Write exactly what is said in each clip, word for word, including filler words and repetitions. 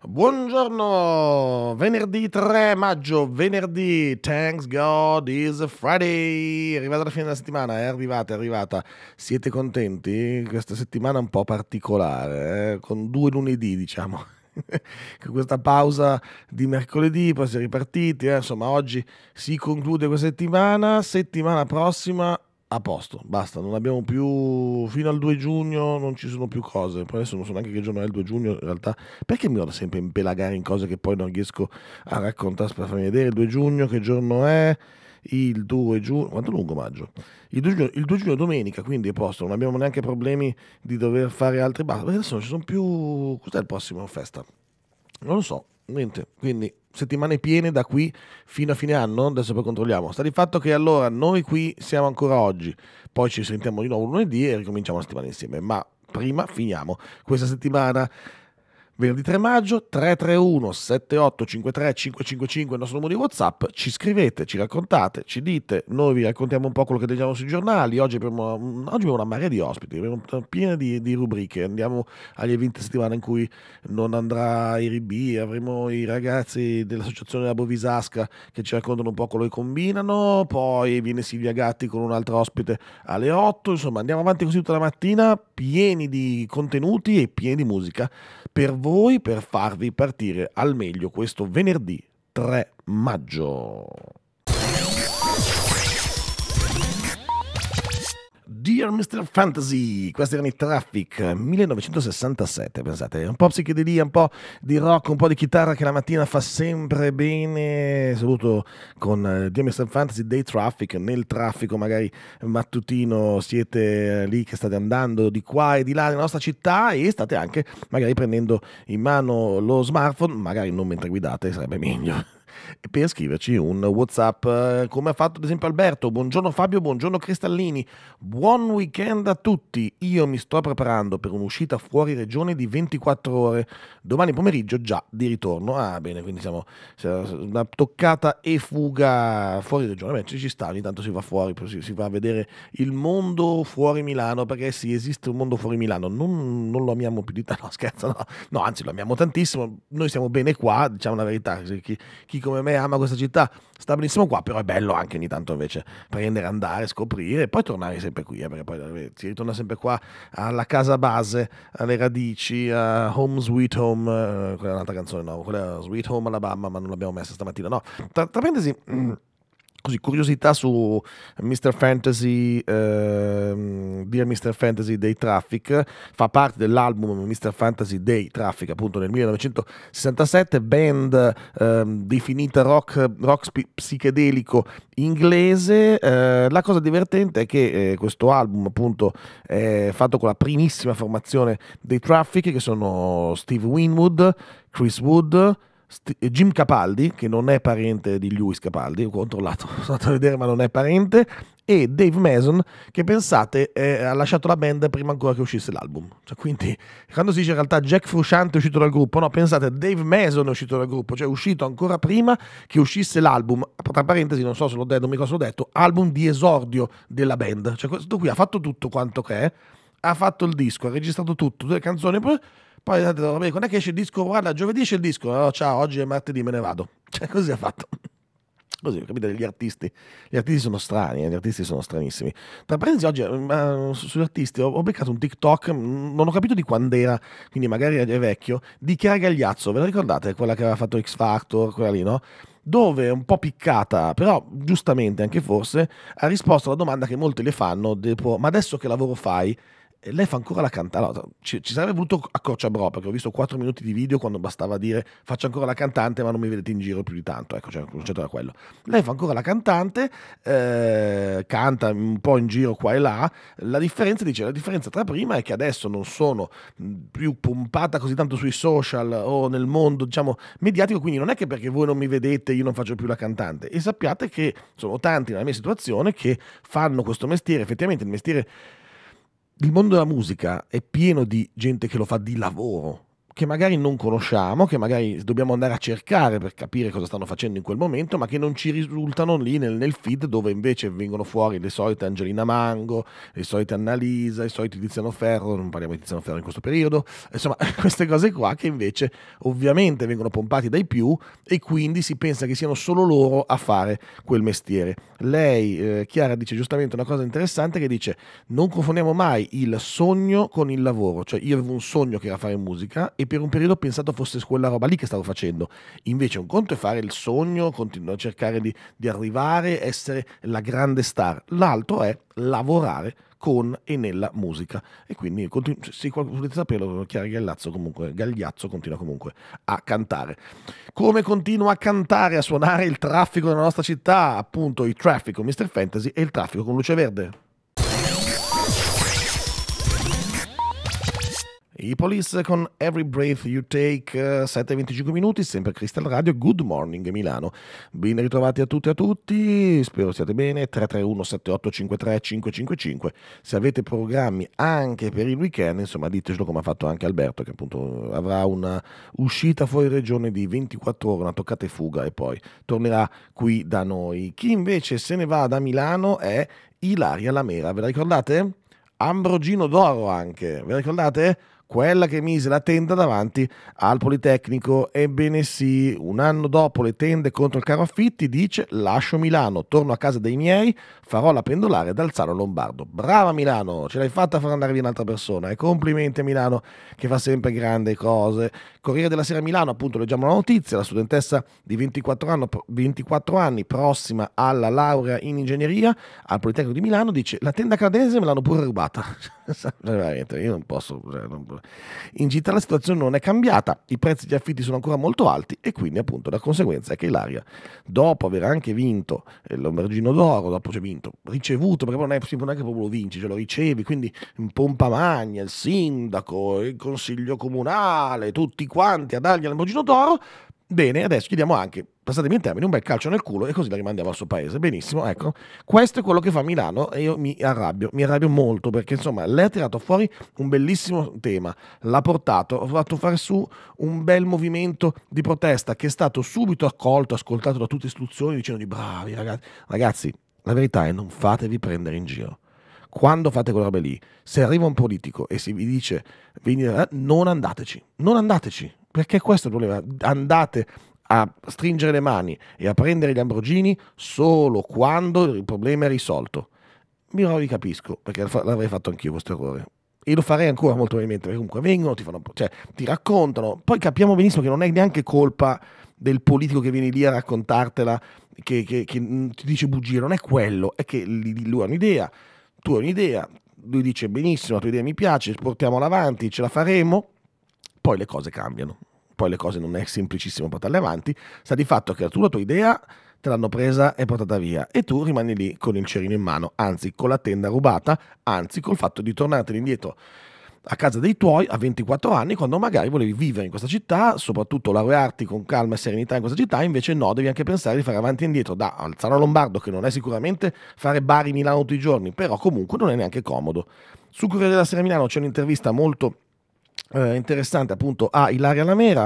Buongiorno, venerdì tre maggio, venerdì, thanks God is Friday, è arrivata la fine della settimana, è arrivata, è arrivata, siete contenti? Questa settimana è un po' particolare, eh? Con due lunedì diciamo, con questa pausa di mercoledì, poi si è ripartiti, eh? Insomma oggi si conclude questa settimana, settimana prossima a posto, basta, non abbiamo più, fino al due giugno non ci sono più cose, poi adesso non so neanche che giorno è il due giugno in realtà, perché mi vado sempre a impelagare in cose che poi non riesco a raccontare, aspetta fammi vedere, il due giugno che giorno è? Il due giugno, quanto è lungo maggio? Il due giugno, il due giugno è domenica, quindi è posto, non abbiamo neanche problemi di dover fare altri basta, perché adesso non ci sono più, cos'è il prossimo festa? Non lo so, niente, quindi settimane piene da qui fino a fine anno, adesso poi controlliamo. Sta di fatto che allora noi qui siamo ancora oggi, poi ci sentiamo di nuovo lunedì e ricominciamo la settimana insieme, ma prima finiamo questa settimana. Venerdì tre maggio, tre tre uno sette otto cinque tre cinque cinque cinque il nostro numero di WhatsApp, ci scrivete, ci raccontate, ci dite, noi vi raccontiamo un po' quello che leggiamo sui giornali, oggi abbiamo, oggi abbiamo una marea di ospiti, abbiamo piena di, di rubriche, andiamo agli eventi settimana in cui non andrà I R B, avremo i ragazzi dell'associazione della Bovisasca che ci raccontano un po' quello che combinano, poi viene Silvia Gatti con un altro ospite alle otto, insomma andiamo avanti così tutta la mattina, pieni di contenuti e pieni di musica per voi, per farvi partire al meglio questo venerdì tre maggio. Dear mister Fantasy, questi erano i Traffic, millenovecentosessantasette, pensate, un po' psichedelia, un po' di rock, un po' di chitarra che la mattina fa sempre bene, saluto con uh, Dear mister Fantasy dei Traffic, nel traffico magari mattutino siete lì che state andando di qua e di là nella nostra città e state anche magari prendendo in mano lo smartphone, magari non mentre guidate, sarebbe meglio. Per scriverci un WhatsApp eh, come ha fatto ad esempio Alberto. Buongiorno Fabio, buongiorno Cristallini, buon weekend a tutti. Io mi sto preparando per un'uscita fuori regione di ventiquattro ore domani pomeriggio, già di ritorno. Ah bene, quindi siamo, siamo una toccata e fuga fuori regione. Beh, ci, ci sta, ogni tanto si va fuori, si, si va a vedere il mondo fuori Milano, perché sì, esiste un mondo fuori Milano, non, non lo amiamo più di tanto, no scherzo, no, no anzi lo amiamo tantissimo, noi siamo bene qua, diciamo la verità, chi, chi come me ama questa città sta benissimo qua, però è bello anche ogni tanto invece prendere, andare, scoprire e poi tornare sempre qui, eh, perché poi eh, si ritorna sempre qua alla casa base, alle radici, a Home Sweet Home, eh, quella è un'altra canzone, no, quella è Sweet Home Alabama, ma non l'abbiamo messa stamattina, no, tra, tra parentesi... Mm, così, curiosità su mister Fantasy, ehm, Dear mister Fantasy dei Traffic, fa parte dell'album mister Fantasy dei Traffic, appunto nel millenovecentosessantasette, band ehm, definita rock, rock spi- psichedelico inglese. Eh, la cosa divertente è che eh, questo album appunto è fatto con la primissima formazione dei Traffic, che sono Steve Winwood, Chris Wood, Jim Capaldi, che non è parente di Lewis Capaldi, ho controllato, sono andato a vedere ma non è parente, e Dave Mason, che pensate eh, ha lasciato la band prima ancora che uscisse l'album. Cioè, quindi quando si dice in realtà Jack Frusciante è uscito dal gruppo, no, pensate Dave Mason è uscito dal gruppo, cioè è uscito ancora prima che uscisse l'album, tra parentesi non so se l'ho detto, non mi ricordo se l'ho detto, album di esordio della band, cioè questo qui ha fatto tutto quanto che è, ha fatto il disco, ha registrato tutto, tutte le canzoni, poi poi ha detto, vabbè, quando è che esce il disco? Guarda, giovedì esce il disco. Oh, ciao, oggi è martedì, me ne vado. Cioè, così ha fatto. Così, capite? Gli artisti. Gli artisti sono strani, eh? Gli artisti sono stranissimi. Tra parentesi, oggi uh, su- sugli artisti ho, ho beccato un TikTok, mh, non ho capito di quando era, quindi magari è vecchio, di Chiara Gagliazzo. Ve la ricordate? Quella che aveva fatto X Factor, quella lì, no? Dove un po' piccata, però giustamente anche forse, ha risposto alla domanda che molti le fanno, tipo, ma adesso che lavoro fai? E lei fa ancora la cantante, no, ci, ci sarebbe voluto a Cocciabrò, perché ho visto quattro minuti di video quando bastava dire faccio ancora la cantante ma non mi vedete in giro più di tanto, ecco, cioè, il concetto era quello. Lei fa ancora la cantante, eh, canta un po' in giro qua e là, la differenza, dice, la differenza tra prima è che adesso non sono mh, più pompata così tanto sui social o nel mondo, diciamo, mediatico, quindi non è che perché voi non mi vedete io non faccio più la cantante, e sappiate che sono tanti nella mia situazione che fanno questo mestiere, effettivamente il mestiere. Il mondo della musica è pieno di gente che lo fa di lavoro, che magari non conosciamo, che magari dobbiamo andare a cercare per capire cosa stanno facendo in quel momento, ma che non ci risultano lì nel, nel feed, dove invece vengono fuori le solite Angelina Mango, le solite Annalisa, i soliti Tiziano Ferro, non parliamo di Tiziano Ferro in questo periodo, insomma queste cose qua che invece ovviamente vengono pompati dai più e quindi si pensa che siano solo loro a fare quel mestiere. Lei, eh, Chiara, dice giustamente una cosa interessante, che dice: non confondiamo mai il sogno con il lavoro, cioè io avevo un sogno che era fare musica e per un periodo ho pensato fosse quella roba lì che stavo facendo, invece un conto è fare il sogno, continuare a cercare di, di arrivare, essere la grande star, l'altro è lavorare con e nella musica, e quindi continu- se qualcuno volete saperlo, Chiara Gagliazzo comunque, Gagliazzo continua comunque a cantare. Come continua a cantare, a suonare il traffico della nostra città, appunto il traffic con mister Fantasy e il traffico con Luce Verde. I Police con Every Breath You Take, sette e venticinque minuti, sempre Crystal Radio, Good Morning Milano. Ben ritrovati a tutti e a tutti, spero siate bene. Tre tre uno sette otto cinque tre cinque cinque cinque, se avete programmi anche per il weekend, insomma ditecelo, come ha fatto anche Alberto, che appunto avrà una uscita fuori regione di ventiquattro ore, una toccata e fuga, e poi tornerà qui da noi. Chi invece se ne va da Milano è Ilaria Lamera, ve la ricordate? Ambrogino d'Oro anche, ve la ricordate? Quella che mise la tenda davanti al Politecnico. Ebbene sì, un anno dopo le tende contro il caro affitti dice: lascio Milano, torno a casa dei miei, farò la pendolare dal Zaro Lombardo. Brava Milano, ce l'hai fatta a far andare via un'altra persona, e complimenti a Milano che fa sempre grandi cose. Corriere della Sera Milano, appunto, leggiamo la notizia: la studentessa di ventiquattro anni, ventiquattro anni, prossima alla laurea in ingegneria al Politecnico di Milano, dice: la tenda canadese me l'hanno pure rubata. Veramente, io non posso, cioè, non... In città la situazione non è cambiata, i prezzi degli affitti sono ancora molto alti, e quindi appunto la conseguenza è che Ilaria, dopo aver anche vinto il Lamborghini d'Oro, dopo c'è vinto, ricevuto, perché non è, non è che proprio lo vinci, ce lo ricevi, quindi in pompa magna, il sindaco, il consiglio comunale, tutti quanti a dargli il Lamborghini d'Oro. Bene, adesso chiediamo anche, passatemi in termini, un bel calcio nel culo, e così la rimandiamo al suo paese. Benissimo, ecco, questo è quello che fa Milano, e io mi arrabbio, mi arrabbio molto, perché insomma lei ha tirato fuori un bellissimo tema, l'ha portato, ha fatto fare su un bel movimento di protesta che è stato subito accolto, ascoltato da tutte le istituzioni, dicendo: bravi ragazzi. Ragazzi, la verità è: non fatevi prendere in giro. Quando fate quelle robe lì, se arriva un politico e si vi dice venire, non andateci, non andateci, perché questo è il problema. Andate a stringere le mani e a prendere gli Lamborghini solo quando il problema è risolto. Io vi capisco, perché l'avrei fatto anch'io questo errore, e lo farei ancora molto probabilmente, perché comunque vengono, ti fanno, cioè ti raccontano, poi capiamo benissimo che non è neanche colpa del politico che viene lì a raccontartela, che, che, che ti dice bugie, non è quello, è che lui ha un'idea, tu hai un'idea, lui dice: benissimo, la tua idea mi piace, portiamola avanti, ce la faremo. Poi le cose cambiano, poi le cose non è semplicissimo portarle avanti, sta di fatto che tu la tua idea te l'hanno presa e portata via, e tu rimani lì con il cerino in mano, anzi con la tenda rubata, anzi col fatto di tornartene indietro a casa dei tuoi a ventiquattro anni, quando magari volevi vivere in questa città, soprattutto laurearti con calma e serenità in questa città. Invece no, devi anche pensare di fare avanti e indietro da Alzano Lombardo, che non è sicuramente fare Bari Milano tutti i giorni, però comunque non è neanche comodo. Su Corriere della Sera Milano c'è un'intervista molto Eh, interessante appunto a Ilaria Lamera.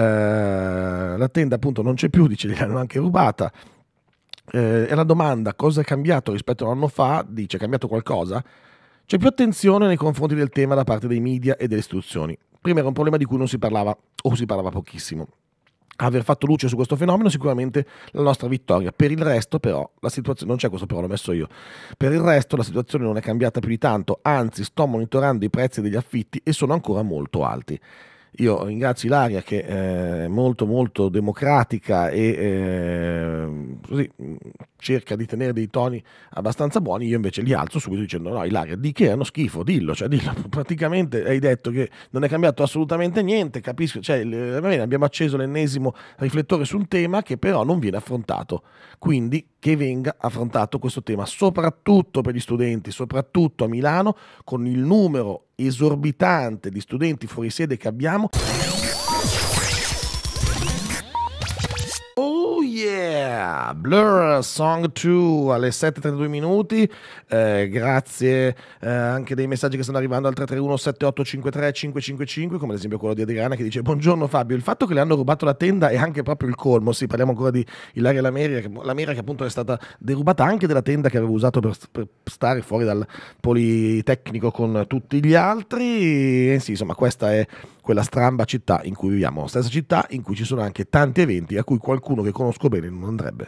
Eh, la tenda appunto non c'è più, dice, l'hanno anche rubata, eh, e la domanda: cosa è cambiato rispetto a un anno fa? Dice: è cambiato qualcosa? C'è più attenzione nei confronti del tema da parte dei media e delle istituzioni. Prima era un problema di cui non si parlava, o si parlava pochissimo. Aver fatto luce su questo fenomeno sicuramente la nostra vittoria. Per il resto però la situazione, non c'è questo però, l'ho messo io, per il resto la situazione non è cambiata più di tanto, anzi sto monitorando i prezzi degli affitti e sono ancora molto alti. Io ringrazio Ilaria, che è molto molto democratica e eh, così cerca di tenere dei toni abbastanza buoni. Io invece li alzo subito dicendo: no Ilaria, di che erano schifo, dillo, cioè dillo. Praticamente hai detto che non è cambiato assolutamente niente, capisco, cioè va bene, abbiamo acceso l'ennesimo riflettore su un tema che però non viene affrontato, quindi che venga affrontato questo tema, soprattutto per gli studenti, soprattutto a Milano, con il numero esorbitante di studenti fuori sede che abbiamo. Oh yeah! Yeah, Blur Song due alle sette e trentadue minuti. Eh, grazie eh, anche dei messaggi che stanno arrivando al tre tre uno sette otto cinque tre cinque cinque cinque, come ad esempio quello di Adriana che dice: buongiorno Fabio, il fatto che le hanno rubato la tenda è anche proprio il colmo. Sì, parliamo ancora di Ilaria Lameria, che, Lamera, che appunto è stata derubata anche della tenda che aveva usato per, per stare fuori dal Politecnico con tutti gli altri. E sì, insomma, questa è quella stramba città in cui viviamo, stessa città in cui ci sono anche tanti eventi a cui qualcuno che conosco bene non andrebbe.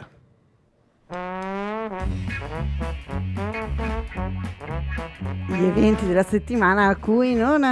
Gli eventi della settimana a cui non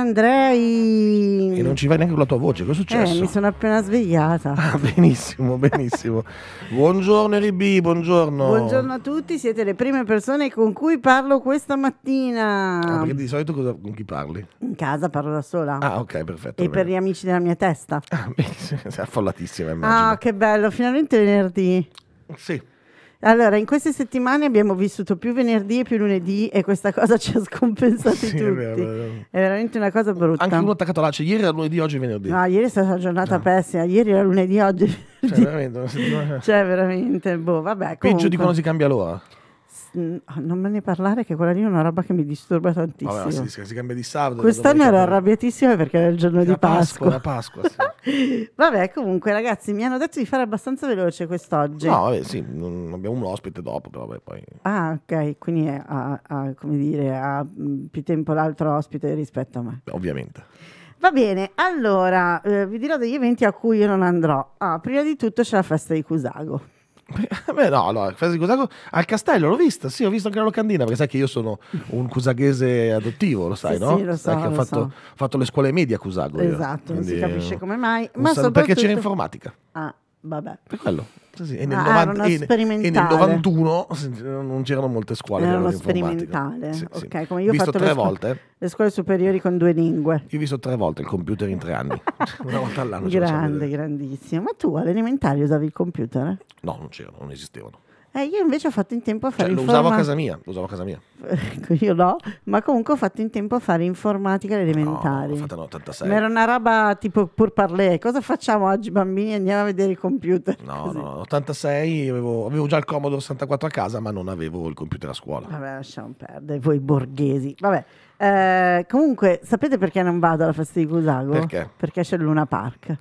andrei. E non ci vai neanche con la tua voce, cosa è successo? Eh, mi sono appena svegliata. Ah, benissimo, benissimo. Buongiorno R B, buongiorno. Buongiorno a tutti, siete le prime persone con cui parlo questa mattina. Ah, perché di solito cosa, con chi parli? In casa parlo da sola. Ah, ok, perfetto. E per gli amici della mia testa. Ah, benissimo, sei affollatissima, immagino. Ah, che bello, finalmente venerdì. Sì. Allora, in queste settimane abbiamo vissuto più venerdì e più lunedì e questa cosa ci ha scompensati Sì, tutti. è vero, è vero. È veramente una cosa brutta. Anche uno attaccato là, cioè ieri era lunedì, oggi è venerdì. No, ieri è stata una giornata No. pessima, ieri era lunedì, oggi è Cioè, venerdì. veramente, una settimana... Cioè, veramente, boh, vabbè. Peggio Comunque, di quando si cambia l'ora. Mm, non me ne parlare, che quella lì è una roba che mi disturba tantissimo. Vabbè, si, si cambia di sabato. Quest'anno ero arrabbiatissima perché era il giorno Era di Pasqua. Era Pasqua, sì. Vabbè, comunque, ragazzi, mi hanno detto di fare abbastanza veloce quest'oggi. No, vabbè, sì, non abbiamo un ospite dopo, però vabbè, poi... Ah, ok, quindi ha, ha, come dire, ha mm, più tempo l'altro ospite rispetto a me. Beh, ovviamente. Va bene, allora eh, vi dirò degli eventi a cui io non andrò. Ah, prima di tutto c'è la festa di Cusago. Beh, no, allora, festa di Cusago al castello l'ho vista, sì, ho visto anche la locandina, perché sai che io sono un cusaghese adottivo, lo sai, Sì, no? sì, lo sai so, che ho lo fatto, so. ho fatto le scuole medie a Cusago. io. Esatto, non si Quindi, capisce eh, come mai. un Ma saluto- perché c'era soprattutto- informatica, Ah, vabbè. per quello. Sì, sì, E nel, Ah, novanta era uno e- e nel sperimentale. novantuno non c'erano molte scuole Era che uno avevano informatica. sperimentale. Sì, sì. Ok, come io Ho ho visto fatto tre le, scu- volte. le scuole superiori con due lingue. Io ho visto tre volte il computer in tre anni. Una volta all'anno. ce la facciamo Grande, vedere. grandissimo. Ma tu all'elementare usavi il computer? eh? No, non c'erano, non esistevano. Eh, io invece ho fatto in tempo a fare Cioè, lo usavo a informa- casa mia, lo usavo a casa mia. Ecco, io no, ma comunque ho fatto in tempo a fare informatica alle No, elementari. l'ho fatta nell'ottantasei. Ma era una roba tipo pur parler. Cosa facciamo oggi bambini? Andiamo a vedere il computer. No, Così. no, ottantasei avevo, avevo già il Commodore sessantaquattro a casa, ma non avevo il computer a scuola. Vabbè, lasciamo perdere, voi borghesi. Vabbè, eh, comunque, sapete perché non vado alla festa di Cusago? Perché? Perché c'è il Luna Park.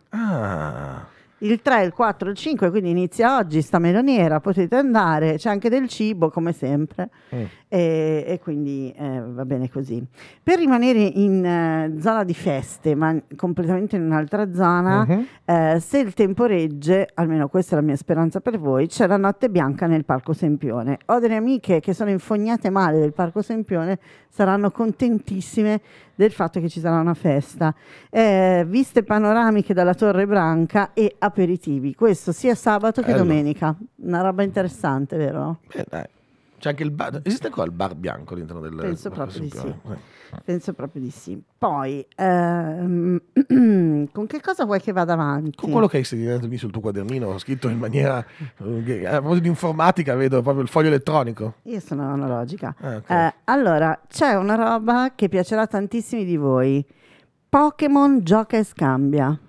Ah, Il tre, il quattro, il cinque, quindi inizia oggi, sta meloniera, potete andare, c'è anche del cibo come sempre mm. e, e quindi eh, va bene così. Per rimanere in eh, zona di feste, ma completamente in un'altra zona, Mhm. eh, se il tempo regge, almeno questa è la mia speranza per voi, c'è la notte bianca nel Parco Sempione. Ho delle amiche che sono infognate male del Parco Sempione, saranno contentissime del fatto che ci sarà una festa. Eh, viste panoramiche dalla Torre Branca e aperitivi, questo sia sabato che Bello. domenica. Una roba interessante, vero? Beh, dai. C'è anche il bar. Esiste ancora il bar bianco all'interno del Penso del proprio di Sempione? sì. Eh. Penso proprio di sì. Poi, ehm, con che cosa vuoi che vada avanti? Con quello che hai segnato sul tuo quadernino, ho scritto in maniera. eh, A proposito di informatica, vedo proprio il foglio elettronico. Io sono analogica. Ah, ok. Eh, allora, c'è una roba che piacerà a tantissimi di voi. Pokémon gioca e scambia.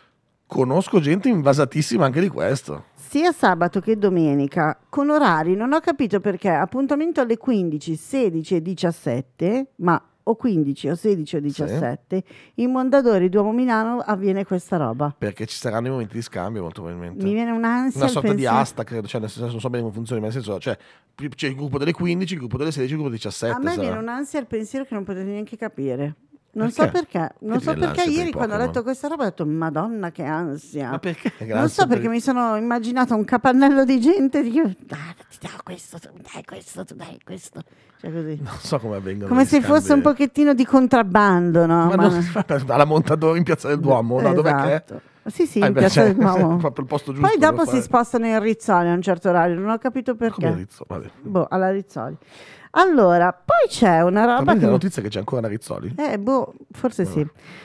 Conosco gente invasatissima anche di questo. Sia sabato che domenica, con orari, non ho capito perché, appuntamento alle quindici, sedici e diciassette, ma o quindici o sedici o diciassette, in Mondadori Duomo Milano avviene questa roba. Perché ci saranno i momenti di scambio, molto probabilmente. Mi viene un'ansia. Una al sorta di pensiero- asta, credo. Cioè, nel senso, non so bene come funzioni, ma nel senso, cioè, c'è il gruppo delle quindici, il gruppo delle sedici, il gruppo delle diciassette. A me sarà. viene un'ansia al pensiero che non potete neanche capire. Non Perché? so perché, non Che so viene perché l'ansia per ieri i quando ho Pokémon? letto questa roba ho detto Madonna che ansia. Ma perché? Non so perché mi sono immaginata un capannello di gente di ah, ti do questo, tu dai questo, tu dai questo. Cioè così. Non so come avvengono. Come gli se fosse scambi. un pochettino di contrabbando, no? Ma, non si fa alla Montadori in Piazza del Duomo, no? Dov'è che è? Esatto. Sì, sì, Ah, in beh, Piazza cioè, del Duomo. proprio il posto giusto Poi per dopo fare. si spostano in Rizzoli a un certo orario, non ho capito Come perché. Rizzo, vabbè. Boh, alla Rizzoli. Allora, poi c'è una roba Ma che... la notizia è che c'è ancora una Rizzoli? Eh, boh, forse sì.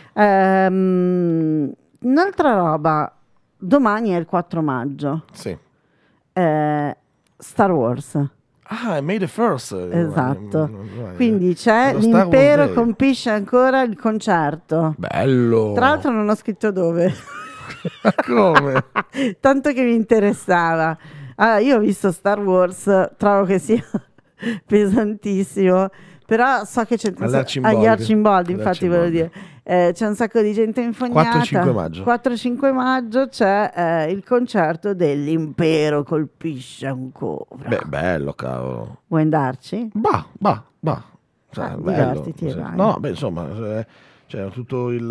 Ehm, un'altra roba, domani è il quattro maggio, Sì. eh, Star Wars. Ah, è May the First. Esatto. Eh, Quindi c'è lo Star Wars l'impero Day. compisce ancora il concerto. Bello. Tra l'altro non ho scritto dove. Come? Tanto che mi interessava. Allora, io ho visto Star Wars, trovo che sia pesantissimo, però so che c'è Agli Arcimboldi. agli Arcimboldi, Agli infatti Arcimboldi. volevo dire. Eh, c'è un sacco di gente infognata. quattro e cinque maggio. quattro e cinque maggio c'è eh, il concerto dell'Impero colpisce ancora. Beh, bello, cavolo. Vuoi andarci? Bah, bah, bah. Cioè, Ah, bello. divertiti, Sì. vai. No, beh, insomma, eh, c'è tutto il...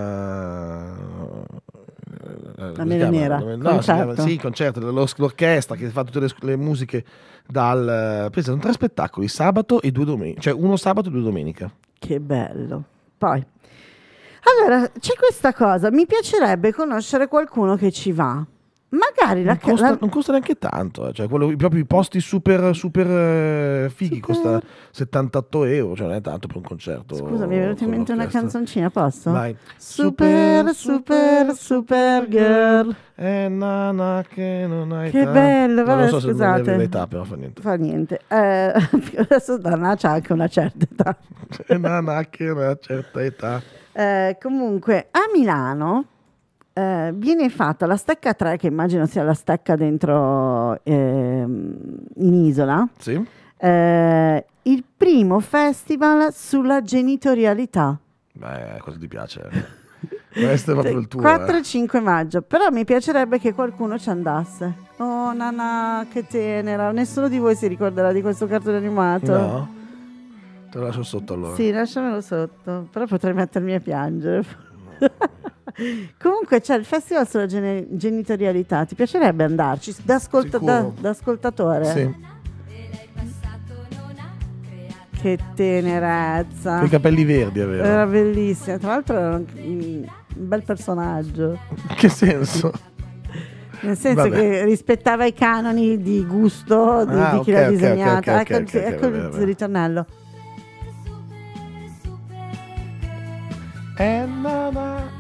La mela nera, No, si concerto. chiama, sì, concerto, l'or- l'orchestra che fa tutte le, le musiche dal... Pensa, sono tre spettacoli, sabato e due domenica, cioè uno sabato e due domenica. Che bello. Poi, allora, c'è questa cosa, mi piacerebbe conoscere qualcuno che ci va. Magari la, Non costa, la- non costa neanche tanto, eh, cioè quello, proprio i posti super, super eh, fighi, Super- costa settantotto euro, cioè non è tanto per un concerto. Scusa, mi è venuta in con mente una l'orchestra. canzoncina, posso? Vai. Super, super, super girl. Eh, nana, che non hai Che età. bello, No, vabbè, non so se non scusate. avevi l'età, però fa niente. Fa niente. Eh, adesso Dana c'ha anche una certa età. Eh, nana, che una certa età. Eh, comunque, a Milano eh, viene fatta la stecca tre, che immagino sia la stecca dentro ehm, in isola, Sì? eh, il primo festival sulla genitorialità. Beh, cosa ti piace? Questo è proprio il tuo. quattro eh. e cinque maggio, però mi piacerebbe che qualcuno ci andasse. Oh Nana, che tenera. Nessuno di voi si ricorderà di questo cartone animato? No? Te lo lascio sotto allora. Sì, lasciamelo sotto, però potrei mettermi a piangere. Comunque c'è il festival sulla gene- genitorialità, ti piacerebbe andarci da, ascolta- Sicuro. da- da ascoltatore? Sì. Che tenerezza. Con i capelli verdi, è vero. Era bellissima, tra l'altro era un, un bel personaggio, Che senso? nel senso Vabbè. che rispettava i canoni di gusto di, Ah, di chi ok, l'ha ok, disegnata. ok, ok, ecco ok, il, ok, ecco vabbè, il vabbè. ritornello. Eh, nana.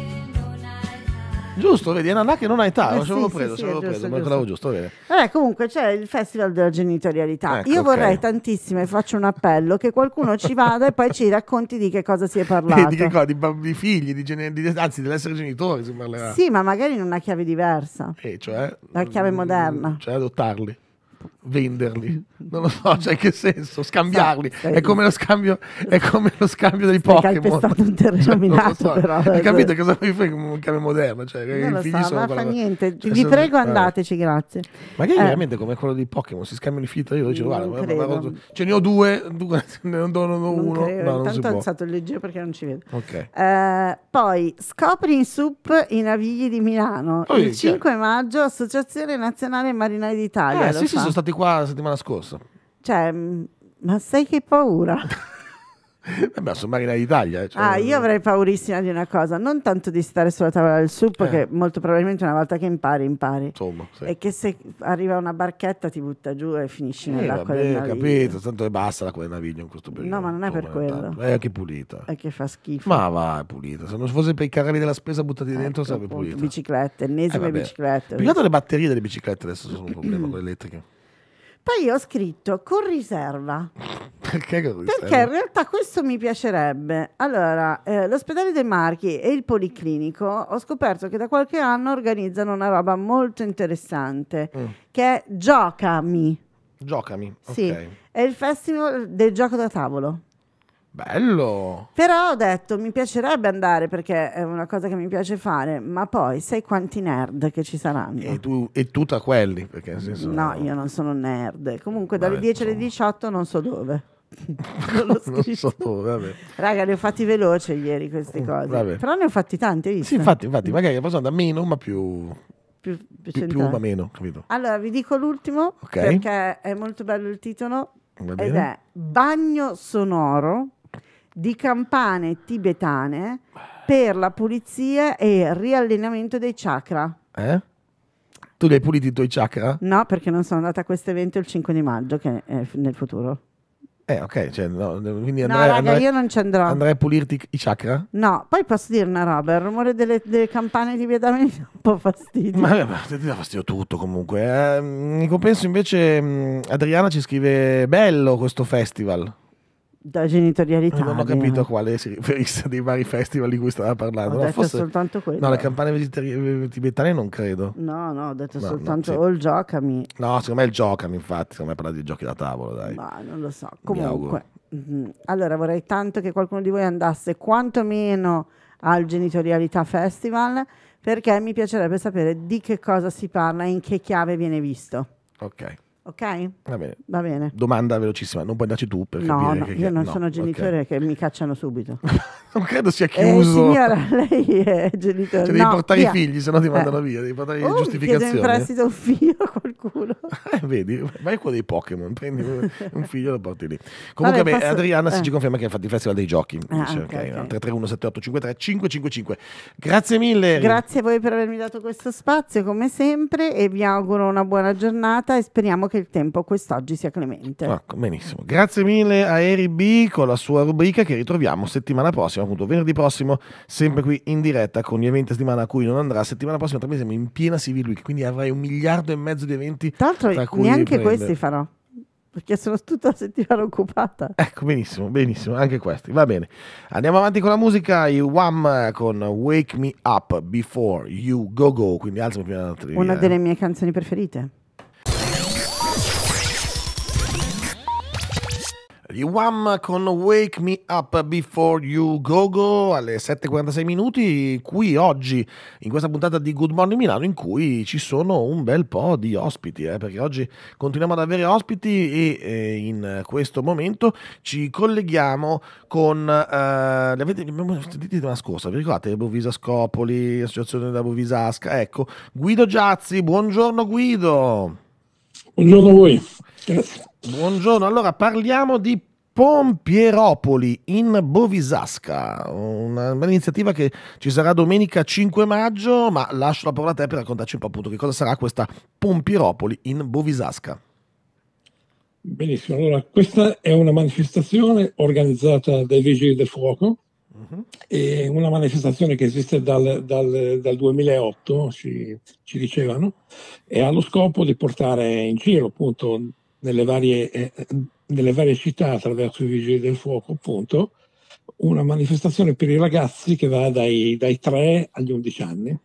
Giusto, vedi, è Nana che non ha età, Eh, lo avevo sì, preso, sì, ce l'avevo sì, è preso, giusto, me lo giusto. l'avevo giusto, vedi. Vabbè, comunque c'è il festival della genitorialità. Ecco, Io ok. vorrei tantissimo, e faccio un appello, che qualcuno ci vada e poi ci racconti di che cosa si è parlato. Di che cosa? Di, ba- di figli, di gene- di- anzi, dell'essere genitori si parlerà. Sì, ma magari in una chiave diversa. Eh, cioè, La chiave moderna. Cioè adottarli, venderli, non lo so, cioè in che senso, scambiarli. Stai- È come lo scambio, è come lo scambio dei Stai Pokémon. calpestando un terreno Cioè, non lo minato, so. però, Hai eh. capito cosa mi fai come chiave moderna? Cioè, che Non i lo figli so, sono ma quella- fa niente. cioè, Vi sono- prego, vabbè. andateci, grazie. Magari Eh. veramente come quello dei Pokémon, si scambiano i figli tra io, dice, guarda, Non guarda, guarda, credo. ce ne ho due, due ne non dono Non uno, credo, no, non si intanto ho può. alzato il leggero perché non ci vedo. Ok. Eh, poi scopri in sup i navigli di Milano. Oh, chi è? il cinque maggio, Associazione Nazionale Marinai d'Italia. Eh, lo sì, sì, fa. sono stati qua la settimana scorsa. Cioè, mh, ma sai che paura? Vabbè, sono marinai d'Italia. eh, cioè- Ah, io avrei paurissima di una cosa, non tanto di stare sulla tavola del sup, Eh. che molto probabilmente una volta che impari, impari. Insomma, sì. E che se arriva una barchetta ti butta giù e finisci Eh, nell'acqua vabbè, del naviglio. capito, tanto è bassa l'acqua del naviglio in questo periodo. No, ma non è per Insomma, quello. tanto. È anche pulita. E che fa schifo. Ma va, è pulita. Se non fosse per i carrelli della spesa buttati dentro Ecco, sarebbe appunto, pulita. biciclette, Eh, ennesime vabbè. biciclette. Più che altro le batterie delle biciclette adesso sono un problema, quelle elettriche. Poi io ho scritto con riserva, Perché? che perché in realtà questo mi piacerebbe. Allora, eh, l'ospedale dei Marchi e il Policlinico ho scoperto che da qualche anno organizzano una roba molto interessante, Mm. che è Giocami. Giocami. Sì, Ok. è il festival del gioco da tavolo. Bello. Però ho detto, mi piacerebbe andare perché è una cosa che mi piace fare, ma poi sai quanti nerd che ci saranno? E tu, e tu tra quelli, perché nel senso... No, io non sono nerd. Comunque dalle Vabbè, dieci alle insomma. diciotto non so dove. Non l'ho non scritto. so dove, vabbè. Raga, li ho fatti veloce ieri queste Mm, cose. vabbè. Però ne ho fatti tanti, hai visto? Sì, infatti, infatti, magari possono da meno, ma più, Più, più più, più centrali. ma meno, capito? Allora, vi dico l'ultimo, Ok. perché è molto bello il titolo, Va ed bene. è Bagno sonoro di campane tibetane per la pulizia e il riallineamento dei chakra. Eh? Tu li hai puliti i tuoi chakra? No, perché non sono andata a questo evento il cinque di maggio, che è f- nel futuro. Eh, ok, cioè, no, quindi No, andrai, raga, andrai- io non ci andrò. andrai a pulirti i chakra? No, poi posso dire una roba, il rumore delle, delle campane tibetane mi dà un po' fastidio. Ma, ma ti dà fastidio tutto comunque. Eh, in compenso invece mh, Adriana ci scrive bello questo festival. Da genitorialità. Non ho capito a quale si riferisse dei vari festival di cui stava parlando. Ho No, detto forse... soltanto quello. no, le campane vegetari- tibetane non credo. No, no, ho detto No, soltanto no, sì. o il giocami. No, secondo me è il giocami, infatti, secondo me parla di giochi da tavolo, dai. Ma non lo so. Mi Comunque, mm, allora vorrei tanto che qualcuno di voi andasse quantomeno al Genitorialità Festival, perché mi piacerebbe sapere di che cosa si parla e in che chiave viene visto. Ok, Ok? va bene. Va bene. Domanda velocissima, non puoi darci tu per No, capire no, che... io non no, sono ok. genitore che mi cacciano subito. Non credo sia Eh, chiuso. signora, lei è genitore. Cioè, devi No, portare via. i figli, se no ti Eh. mandano via, devi portare le Oh, mi chiedo in giustificazioni. prestito un figlio a qualcuno. Eh, vedi, vai con dei Pokémon, prendi un figlio e lo porti lì. Comunque, Vabbè, beh, posso- Adriana eh. si ci conferma che ha fatto il Festival dei Giochi. Ah, Dice, ok, ok, ok. tre tre uno sette otto cinque tre cinque cinque cinque. Grazie mille. Grazie a voi per avermi dato questo spazio come sempre e vi auguro una buona giornata e speriamo che il tempo quest'oggi sia clemente. Ah, benissimo. Grazie mille a Eri B con la sua rubrica che ritroviamo settimana prossima, appunto venerdì prossimo, sempre qui in diretta con gli eventi a settimana a cui non andrà. Settimana prossima tra me siamo in piena Civil Week, quindi avrai un miliardo e mezzo di eventi. Tra l'altro tra cui neanche prendere. questi farò, perché sono tutta la settimana occupata. Ecco, benissimo, benissimo, anche questi, va bene. Andiamo avanti con la musica, i Wham con Wake Me Up Before You Go Go, quindi alzami prima della televisione. Una delle mie canzoni preferite. Gli Wham con Wake Me Up Before You Go Go alle sette e quarantasei minuti, qui oggi in questa puntata di Good Morning Milano in cui ci sono un bel po' di ospiti, eh, perché oggi continuiamo ad avere ospiti e eh, in questo momento ci colleghiamo con, eh, le avete abbiamo sentito settimana scorsa, vi ricordate? Bovisa Scopoli, Associazione della Bovisasca, ecco, Guido Giazzi, buongiorno Guido. Buongiorno a voi, grazie. Buongiorno, allora parliamo di Pompieropoli in Bovisasca, una bella iniziativa che ci sarà domenica cinque maggio, ma lascio la parola a te per raccontarci un po' appunto che cosa sarà questa Pompieropoli in Bovisasca. Benissimo, allora questa è una manifestazione organizzata dai Vigili del Fuoco, uh-huh. È una manifestazione che esiste dal, dal, dal duemilaotto, ci, ci dicevano, e ha lo scopo di portare in giro appunto nelle varie, eh, nelle varie città attraverso i Vigili del Fuoco appunto una manifestazione per i ragazzi che va dai, dai tre agli undici anni.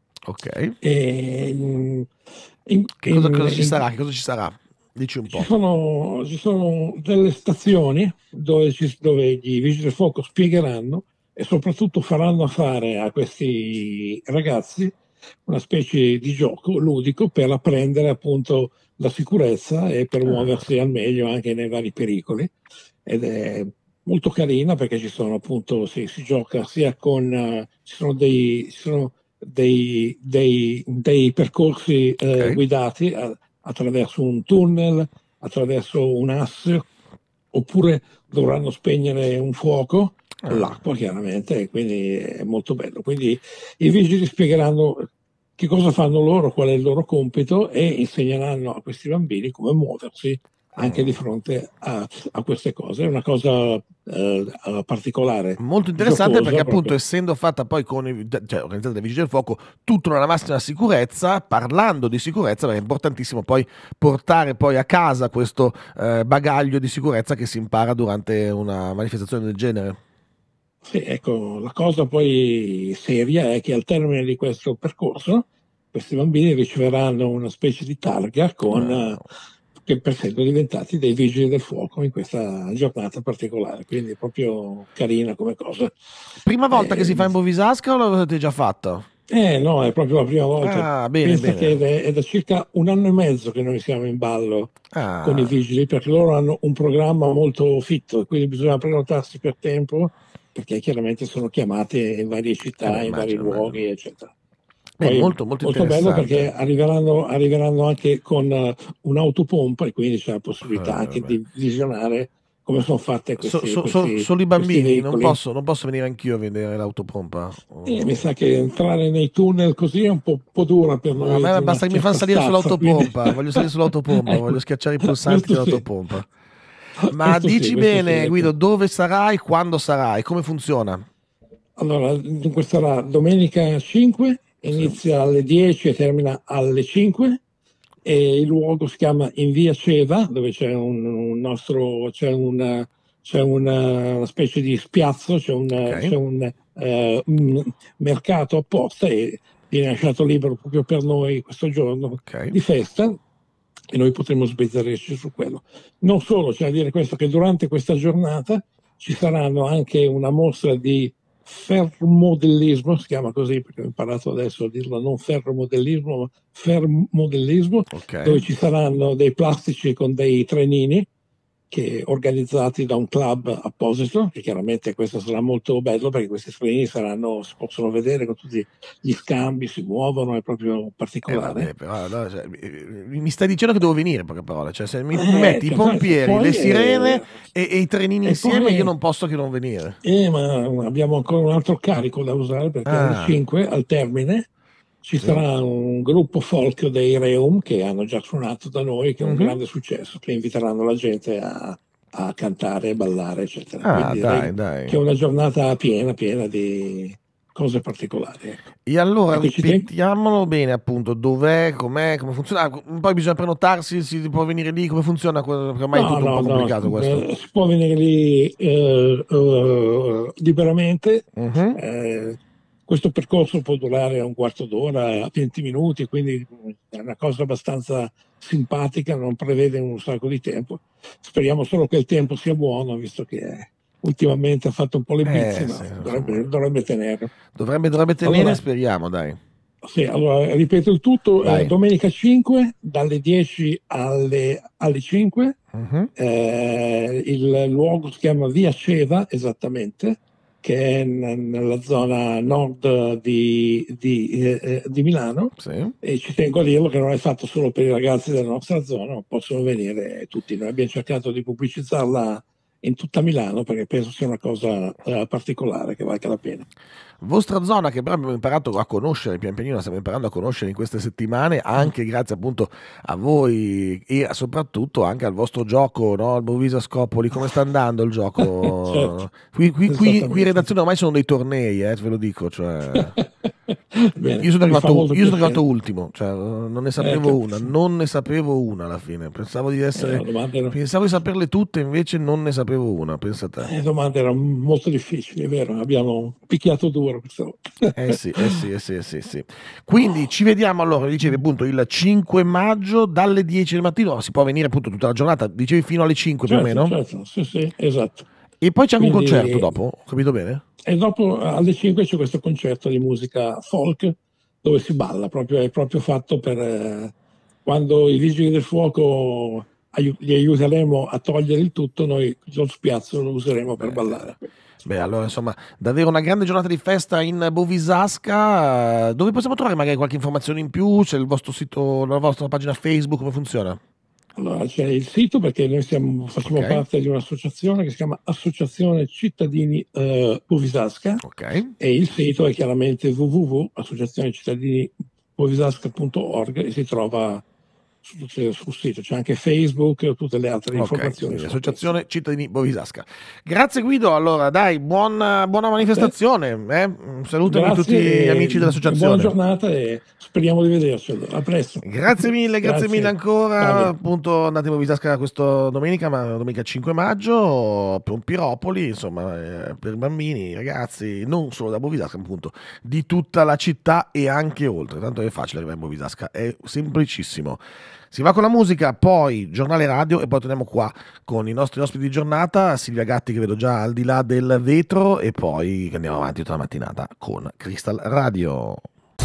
Ok. E, in, che, cosa, in, cosa ci in, sarà? Che cosa ci sarà? Dici un po'. Ci sono, ci sono delle stazioni dove, ci, dove i Vigili del Fuoco spiegheranno e soprattutto faranno fare a questi ragazzi una specie di gioco ludico per apprendere appunto la sicurezza e per muoversi al meglio anche nei vari pericoli, ed è molto carina perché ci sono appunto si, si gioca sia con uh, ci sono dei, ci sono dei, dei, dei percorsi uh, okay. guidati a, attraverso un tunnel, attraverso un asse, oppure dovranno spegnere un fuoco, ah. l'acqua chiaramente, e quindi è molto bello. Quindi i vigili spiegheranno che cosa fanno loro, qual è il loro compito e insegneranno a questi bambini come muoversi anche di fronte a, a queste cose. È una cosa eh, particolare. Molto interessante perché appunto proprio. essendo fatta poi con i, cioè organizzata dai Vigili del Fuoco, tutto nella massima sicurezza, parlando di sicurezza, perché è importantissimo poi portare poi a casa questo eh, bagaglio di sicurezza che si impara durante una manifestazione del genere. Sì, ecco, la cosa poi seria è che al termine di questo percorso questi bambini riceveranno una specie di targa con... No. che per sé sono diventati dei vigili del fuoco in questa giornata particolare, quindi è proprio carina come cosa. Prima volta eh, che si fa in Bovisasca o l'avete già fatto? Eh no, è proprio la prima volta. Ah, bene, Pensa bene. che è, è da circa un anno e mezzo che noi siamo in ballo ah. con i vigili, perché loro hanno un programma molto fitto, quindi bisogna prenotarsi per tempo, perché chiaramente sono chiamati in varie città, eh, in immagino, vari luoghi, immagino. eccetera. Poi, molto, molto, molto bello perché arriveranno, arriveranno anche con uh, un'autopompa e quindi c'è la possibilità eh, anche beh. di visionare come sono fatte queste so, so, questi, so, solo i bambini, non veicoli. posso, non posso venire anch'io a vedere l'autopompa. Oh. Eh, mi sa che entrare nei tunnel così è un po', un po' dura per noi. A me basta che mi fanno salire stazza, sull'autopompa, quindi... voglio salire sull'autopompa, ecco, voglio schiacciare i pulsanti dell'autopompa. Sì. Ma questo dici sì, bene, sì, Guido, ecco. dove sarai, quando sarai, come funziona? Allora, dunque sarà domenica cinque, inizia alle dieci e termina alle cinque, e il luogo si chiama in via Ceva, dove c'è un, un nostro, c'è una, c'è una, una specie di spiazzo, c'è, una, Ok. c'è un, eh, un mercato apposta e viene lasciato libero proprio per noi questo giorno Ok. di festa e noi potremo sbizzarrirci su quello. Non solo, c'è da dire questo, che durante questa giornata ci saranno anche una mostra di ferromodellismo, si chiama così perché ho imparato adesso a dirlo, non ferromodellismo, ma ferromodellismo, Ok. dove ci saranno dei plastici con dei trenini che organizzati da un club apposito, che chiaramente questo sarà molto bello perché questi trenini saranno, si possono vedere con tutti gli scambi, si muovono, è proprio Eh, particolare. vabbè, però, no, cioè, mi mi stai dicendo che devo venire, in poche parole. Cioè, se mi, mi Eh, metti i cioè, poi- pompieri, poi, le sirene eh, e, e i trenini e insieme, poi- io non posso che non venire. Eh, ma abbiamo ancora un altro carico da usare perché alle Ah, cinque al termine ci sì. sarà un gruppo folk dei Reum che hanno già suonato da noi, che è un Mhm. grande successo, che inviteranno la gente a, a cantare, ballare, eccetera. Ah, Quindi direi dai, dai. che è una giornata piena, piena di cose particolari. Ecco. E allora Ecco, ci tengo- ripetiamolo bene, appunto, dov'è, com'è, come funziona. Ah, poi bisogna prenotarsi, si può venire lì, come funziona? Perché ormai è No, tutto un no, po' no, complicato questo. eh, si può venire lì eh, eh, liberamente. Mhm. Eh, questo percorso può durare un quarto d'ora, venti minuti, quindi è una cosa abbastanza simpatica, non prevede un sacco di tempo. Speriamo solo che il tempo sia buono, visto che ultimamente ha fatto un po' le Eh, bizze, ma sì, dovrebbe, insomma. dovrebbe tenerlo. Dovrebbe, dovrebbe tenere, Allora, speriamo, dai. sì, allora, ripeto il tutto, eh, Vai. domenica cinque, dalle dieci alle, alle cinque. Mhm. Eh, il luogo si chiama Via Ceva, esattamente, che è n- nella zona nord di, di, eh, di Milano. Sì. E ci tengo a dirlo che non è fatto solo per i ragazzi della nostra zona, ma possono venire tutti. Noi abbiamo cercato di pubblicizzarla in tutta Milano perché penso sia una cosa eh, particolare che valga la pena. Vostra zona che però abbiamo imparato a conoscere, pian pianino la stiamo imparando a conoscere in queste settimane, anche grazie appunto a voi e soprattutto anche al vostro gioco, no? Il Bovisa Scopoli, come sta andando il gioco? Certo, Qui, qui, qui, qui in esattamente. redazione ormai sono dei tornei, eh, ve lo dico, cioè... Bene, Io sono mi fa arrivato, molto io sono piacere. arrivato ultimo, cioè non ne sapevo Ecco. una, non ne sapevo una alla fine, pensavo di Eh, essere, la domanda era- pensavo di saperle tutte, invece non ne sapevo una, pensa a te. Le domande erano molto difficili, è vero, abbiamo picchiato duro questa volta. Eh sì, eh sì, eh sì, eh sì, sì. Quindi ci vediamo allora, dicevi appunto il cinque maggio dalle dieci del mattino, si può venire appunto tutta la giornata, dicevi fino alle cinque più o Certo, meno? certo, sì, sì, esatto. E poi c'è anche un Quindi- concerto dopo, ho capito bene? E dopo alle cinque c'è questo concerto di musica folk dove si balla, proprio, è proprio fatto per eh, quando i vigili del fuoco aiu- li aiuteremo a togliere il tutto, noi lo spiazzo lo useremo per Beh, ballare. Beh, allora insomma, davvero una grande giornata di festa in Bovisasca, dove possiamo trovare magari qualche informazione in più, c'è il vostro sito, la vostra pagina Facebook, come funziona? Allora, c'è il sito perché noi siamo- facciamo Ok. parte di un'associazione che si chiama Associazione Cittadini eh, Bovisasca Ok. e il sito è chiaramente w w w punto associazione cittadini bovisasca punto org e si trova sul, sul sito, c'è anche Facebook e tutte le altre Ok, informazioni. quindi su Associazione Cittadini Bovisasca. Grazie Guido, allora dai, buona, buona manifestazione, eh? Salutami Grazie tutti gli e- amici e Buona dell'associazione. giornata e speriamo di vederci. Allora. A presto. Grazie mille, grazie, Grazie. mille ancora. Salve. Appunto, andate in Bovisasca questo domenica, ma domenica cinque maggio, per un Piropoli, insomma, eh, per bambini, ragazzi, non solo da Bovisasca, ma appunto di tutta la città e anche oltre. Tanto è facile arrivare in Bovisasca, è semplicissimo. Si va con la musica, poi giornale radio e poi torniamo qua con i nostri ospiti di giornata, Silvia Gatti che vedo già al di là del vetro e poi andiamo avanti tutta la mattinata con Crystal Radio.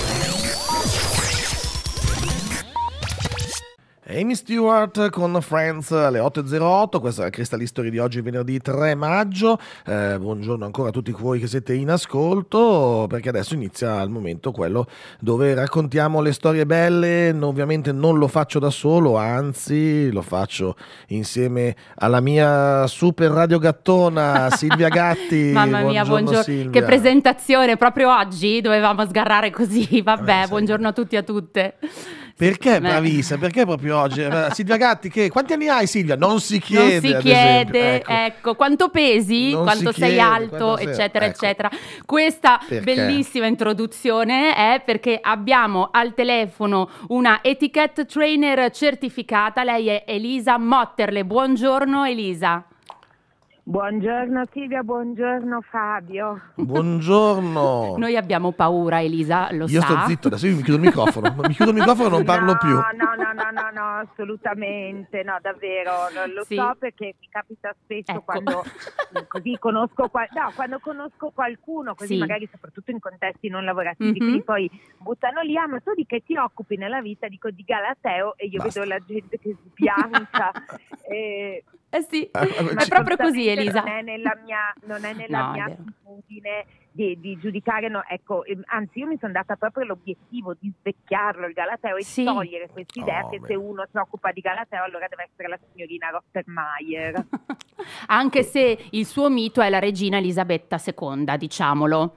Amy Stewart con Friends alle otto e zero otto, questa è la Crystal History di oggi, venerdì tre maggio. Eh, buongiorno ancora a tutti voi che siete in ascolto, perché adesso inizia il momento quello dove raccontiamo le storie belle. No, ovviamente non lo faccio da solo, anzi lo faccio insieme alla mia super radio gattona Silvia Gatti. Mamma mia, buongiorno. Silvia. Che presentazione, proprio oggi dovevamo sgarrare così. Vabbè, Vabbè, sai. buongiorno a tutti e a tutte. Perché Beh. bravissima? Perché proprio oggi? Eh, Silvia Gatti, che, quanti anni hai Silvia? Non si chiede, Non si ad chiede, esempio. ecco. quanto pesi, Non quanto si sei chiede, alto, quanto sei- eccetera, ecco. eccetera. Questa Perché? bellissima introduzione è perché abbiamo al telefono una etiquette trainer certificata. Lei è Elisa Motterle. Buongiorno Elisa. Buongiorno Silvia, buongiorno Fabio. Buongiorno. Noi abbiamo paura, Elisa, lo Io sa. sto zitto, adesso io mi chiudo il microfono. Mi chiudo il microfono e non parlo no, più. No, no, no, no, no, assolutamente, no, davvero, lo, lo Sì. so perché mi capita spesso Ecco. quando così conosco, qual- no, quando conosco qualcuno, così Sì. magari soprattutto in contesti non lavorativi, Mhm. quindi poi buttano lì, ah, ma tu di che ti occupi nella vita? Dico di Galateo e io Basta. vedo la gente che sbiancia. e, Eh sì, Ah, ah, è ci- proprio così, assolutamente Elisa. Non è nella mia, non è nella No, è mia vero. attitudine di, di giudicare, no, ecco, ehm, anzi io mi sono data proprio l'obiettivo di svecchiarlo il Galateo e Sì. di togliere questa idea Oh, che beh. se uno si occupa di Galateo allora deve essere la signorina Rottermeier. Anche se il suo mito è la regina Elisabetta seconda, diciamolo.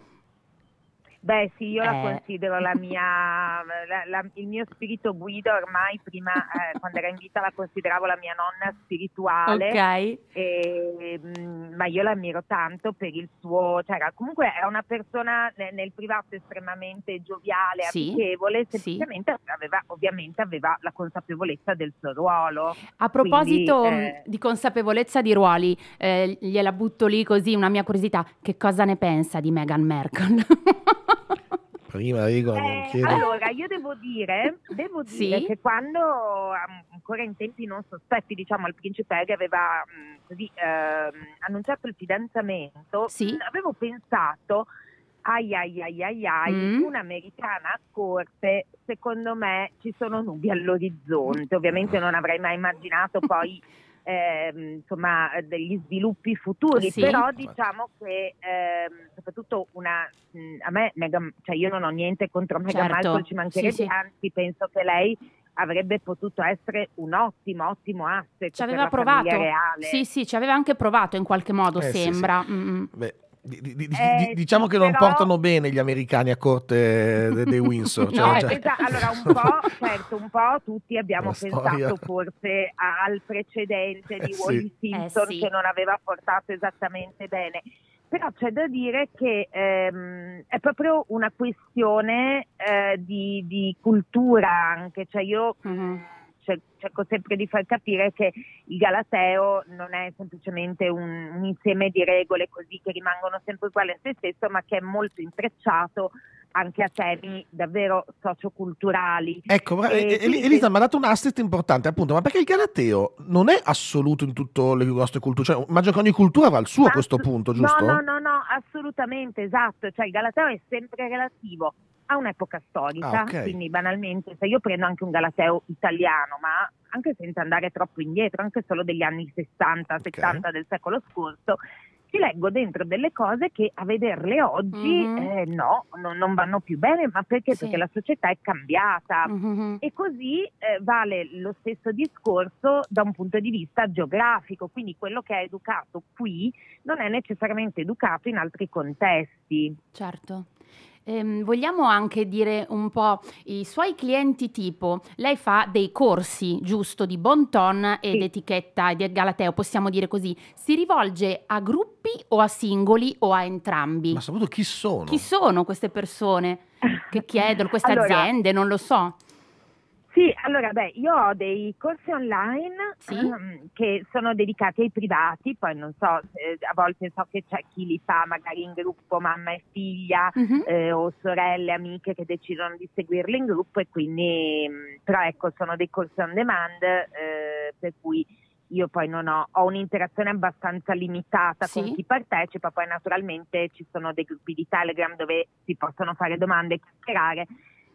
Beh sì, io la Eh. considero la mia, la- la- il mio spirito guida ormai, prima eh, quando era in vita la consideravo la mia nonna spirituale. Ok. E, mh, ma io l'ammiro tanto per il suo, cioè era- comunque era una persona ne- nel privato estremamente gioviale, Sì, amichevole, sì. semplicemente aveva, ovviamente aveva la consapevolezza del suo ruolo. A proposito Quindi, mh, eh, di consapevolezza di ruoli, eh, gliela butto lì così, una mia curiosità, che cosa ne pensa di Meghan Markle? Prima dico, Eh, chiedo. allora, io devo dire, devo Sì? dire che quando um, ancora in tempi non sospetti, diciamo, al principe Harry aveva um, così ehm, annunciato il fidanzamento, Sì. mh, avevo pensato, ai ai ai ai ai, Mm. un'americana a corte, secondo me ci sono nubi all'orizzonte. Ovviamente non avrei mai immaginato poi ehm, insomma degli sviluppi futuri, Sì. però diciamo che ehm, soprattutto una mh, a me Meghan, cioè io non ho niente contro Meghan Certo. Markle, ci mancherebbe, Sì, sì. anzi penso che lei avrebbe potuto essere un ottimo ottimo asset Ci per aveva la provato. famiglia reale. Sì, sì, ci aveva anche provato in qualche modo, Eh, sì, sembra. sì. Mm. Beh, di- di- di- Eh, di- diciamo sì, che non però- portano bene gli americani a corte de- dei Windsor. No, cioè, Eh, cioè- esatto, allora un po', certo, un po' tutti abbiamo La pensato storia. forse a- al precedente di Eh, Wally sì. Simpson Eh, sì. che non aveva portato esattamente bene. Però c'è da dire che ehm, è proprio una questione eh, di, di cultura anche, cioè io Mhm. cer- cerco sempre di far capire che il Galateo non è semplicemente un, un insieme di regole così che rimangono sempre uguali a se stesso, ma che è molto intrecciato anche a temi davvero socioculturali. Ecco, bra- E e- e- quindi Elisa se- mi ha dato un asset importante, appunto, ma perché il Galateo non è assoluto in tutte le nostre culture? Cioè, immagino che ogni cultura va al suo a Ma- questo punto, giusto? No, no, no, no, assolutamente, esatto. Cioè il Galateo è sempre relativo a un'epoca storica, Ah, ok. quindi banalmente se io prendo anche un Galateo italiano, ma anche senza andare troppo indietro, anche solo degli anni sessanta, settanta del secolo scorso, ci leggo dentro delle cose che a vederle oggi Mhm. eh, no, non, non vanno più bene, ma perché? Sì. Perché la società è cambiata. Mhm. E così eh, vale lo stesso discorso da un punto di vista geografico, quindi quello che è educato qui non è necessariamente educato in altri contesti. Certo. Ehm, vogliamo anche dire un po' i suoi clienti tipo, lei fa dei corsi, giusto, di bon ton ed Sì. etichetta e di Galateo, possiamo dire così. Si rivolge a gruppi o a singoli o a entrambi? Ma soprattutto chi sono? Chi sono queste persone che chiedono, queste Allora, aziende? Non lo so. Sì, allora beh, io ho dei corsi online Sì. ehm, che sono dedicati ai privati, poi non so, eh, a volte so che c'è chi li fa magari in gruppo, mamma e figlia, Mhm. eh, o sorelle, amiche che decidono di seguirli in gruppo e quindi, mh, però ecco, sono dei corsi on demand, eh, per cui io poi non ho, ho un'interazione abbastanza limitata Sì. con chi partecipa, poi naturalmente ci sono dei gruppi di Telegram dove si possono fare domande e chiacchierare.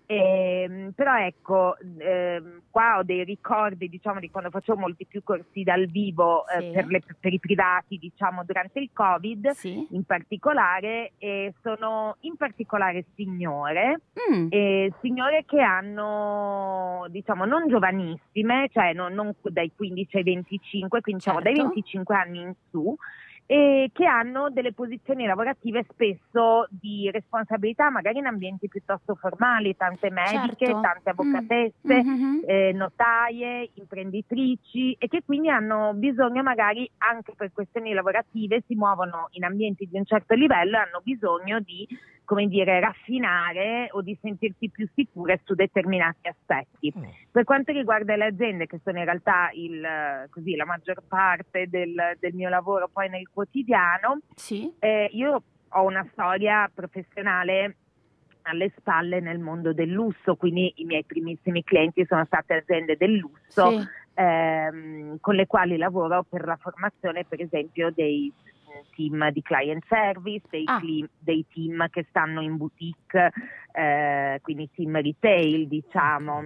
Ehm, però ecco, ehm, qua ho dei ricordi, diciamo, di quando facevo molti più corsi dal vivo eh, Sì. per, le- per i privati, diciamo, durante il Covid Sì. in particolare, e sono in particolare signore, Mm. e signore che hanno, diciamo, non giovanissime, cioè non, non dai quindici ai venticinque, quindi diciamo dai Certo. venticinque anni in su, e che hanno delle posizioni lavorative spesso di responsabilità, magari in ambienti piuttosto formali, tante mediche, Certo. tante Mm. avvocatesse, Mhm. eh, notaie, imprenditrici, e che quindi hanno bisogno magari anche per questioni lavorative, si muovono in ambienti di un certo livello e hanno bisogno di come dire, raffinare o di sentirsi più sicure su determinati aspetti. Mm. Per quanto riguarda le aziende, che sono in realtà il, così, la maggior parte del, del mio lavoro poi nel quotidiano, sì. eh, io ho una storia professionale alle spalle nel mondo del lusso, quindi i miei primissimi clienti sono state aziende del lusso, sì. ehm, con le quali lavoro per la formazione, per esempio, dei team di client service, dei, ah. cli- dei team che stanno in boutique, eh, quindi team retail, diciamo.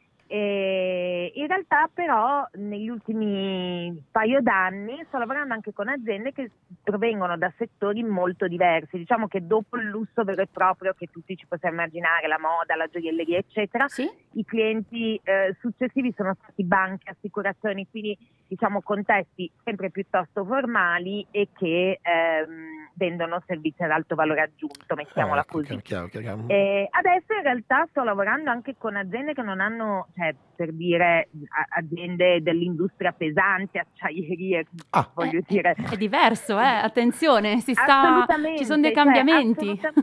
E in realtà però negli ultimi paio d'anni sto lavorando anche con aziende che provengono da settori molto diversi. Diciamo che dopo il lusso vero e proprio che tutti ci possiamo immaginare, la moda, la gioielleria eccetera, sì? I clienti eh, successivi sono stati banche, assicurazioni, quindi diciamo contesti sempre piuttosto formali e che ehm, vendono servizi ad alto valore aggiunto, mettiamola eh, così. Chiaro, chiaro, chiaro. E adesso in realtà sto lavorando anche con aziende che non hanno, cioè per dire aziende dell'industria pesante, acciaierie, ah. voglio eh, dire. È diverso, eh? Attenzione, si sta, ci sono dei cambiamenti. Cioè,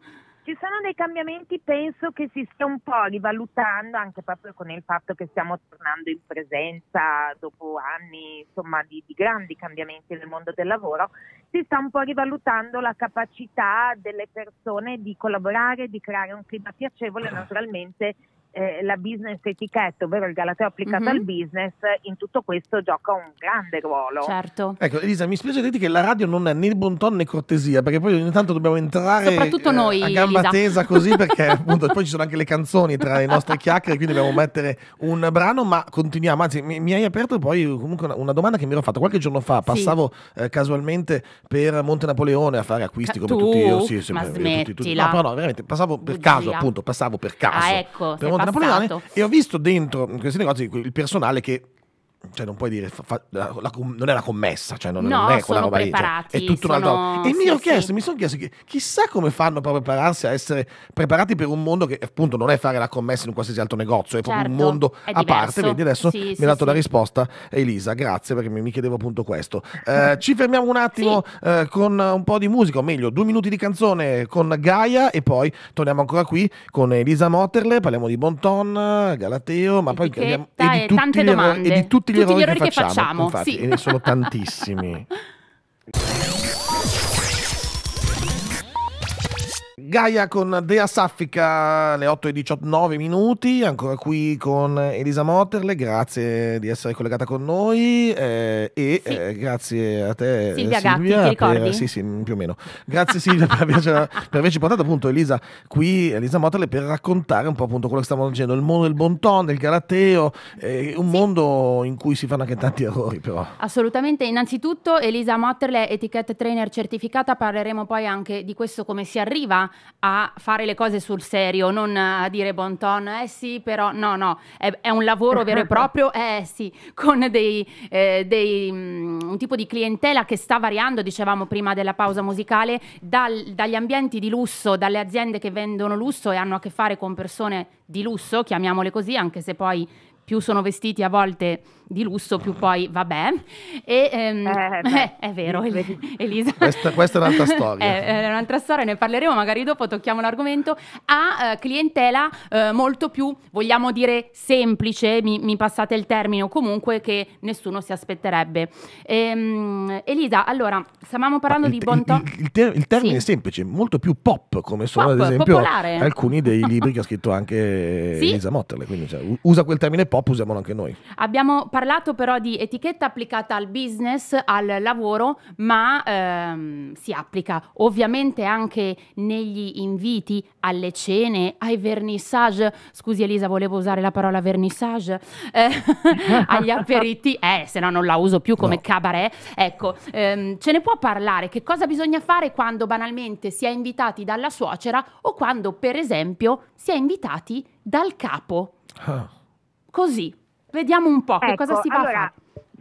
Ci sono dei cambiamenti, penso che si stia un po' rivalutando, anche proprio con il fatto che stiamo tornando in presenza dopo anni insomma di, di grandi cambiamenti nel mondo del lavoro, si sta un po' rivalutando la capacità delle persone di collaborare, di creare un clima piacevole, naturalmente. Eh, la business etichetta, ovvero il galateo applicato mm-hmm. al business, in tutto questo gioca un grande ruolo. Certo. Ecco, Elisa, mi spiace dirti che la radio non è né bon ton né cortesia, perché poi ogni tanto dobbiamo entrare soprattutto eh, noi, a gamba Elisa. tesa così, perché appunto poi ci sono anche le canzoni tra le nostre chiacchiere, quindi dobbiamo mettere un brano, ma continuiamo. Anzi, mi, mi hai aperto poi comunque una, una domanda che mi ero fatta qualche giorno fa. Passavo sì. eh, casualmente per Monte Napoleone a fare acquisti come tu, tutti io. Sì, sì, ma tutti, smettila. tutti. No, però no, veramente passavo per Bugia. caso, appunto, passavo per caso ah, ecco, per Monte passato. Napoleone e ho visto dentro in questi negozi il personale che, cioè non puoi dire fa, fa, la, la, non è la commessa, cioè non, no, non è quella roba lì, cioè, è tutto sono... un altro. E sì, mi ho chiesto, sì. mi sono chiesto chissà come fanno per prepararsi a essere preparati per un mondo che appunto non è fare la commessa in un qualsiasi altro negozio, è proprio certo, un mondo a parte. Vedi, adesso sì, mi sì, ha dato sì. la risposta Elisa, grazie, perché mi, mi chiedevo appunto questo. Eh, ci fermiamo un attimo sì. eh, con un po' di musica, o meglio due minuti di canzone con Gaia e poi torniamo ancora qui con Elisa Motterle, parliamo di bon ton, galateo, ma poi e, e, di tutti tante gli domande, errori, e di tutti gli tutti errori, gli errori che che facciamo, facciamo infatti, sì. e ne sono tantissimi. Gaia con Dea Saffica, le otto e diciannove minuti, ancora qui con Elisa Motterle, grazie di essere collegata con noi eh, e sì. eh, grazie a te Silvia, Silvia Gatti, ti per, ricordi? sì sì più o meno, grazie Silvia per, averci, per averci portato appunto Elisa qui, Elisa Motterle, per raccontare un po' appunto quello che stiamo dicendo, il mondo del bon ton, del galateo, eh, un sì. mondo in cui si fanno anche tanti errori però. Assolutamente, innanzitutto Elisa Motterle, etiquette trainer certificata, parleremo poi anche di questo, come si arriva a fare le cose sul serio, non a dire bon ton, eh sì, però no, no, è, è un lavoro vero e proprio, eh sì, con dei, eh, dei um, un tipo di clientela che sta variando, dicevamo prima della pausa musicale, dal, dagli ambienti di lusso, dalle aziende che vendono lusso e hanno a che fare con persone di lusso, chiamiamole così, anche se poi più sono vestiti a volte di lusso, più poi vabbè. E, ehm, eh, beh, è vero, Elisa. Questa, questa è un'altra storia. È, è un'altra storia, ne parleremo magari dopo, tocchiamo l'argomento. Ha eh, clientela eh, molto più, vogliamo dire, semplice, mi, mi passate il termine, o comunque che nessuno si aspetterebbe. Ehm, Elisa, allora, stavamo parlando il, di bon ton. Il, il, ter- il termine sì. è semplice, molto più pop, come sono pop, ad esempio popolare. alcuni dei libri che ha scritto anche sì. Elisa Motterle, quindi cioè, usa quel termine pop, usiamolo anche noi. Abbiamo parlato però di etichetta applicata al business, al lavoro, ma ehm, si applica ovviamente anche negli inviti, alle cene, ai vernissage. Scusi Elisa, volevo usare la parola vernissage, eh, agli aperitivi, eh, se no non la uso più come no. cabaret. Ecco, ehm, ce ne può parlare? Che cosa bisogna fare quando banalmente si è invitati dalla suocera o quando, per esempio, si è invitati dal capo? Ah. Così. Vediamo un po' che ecco, cosa si va allora, a fare.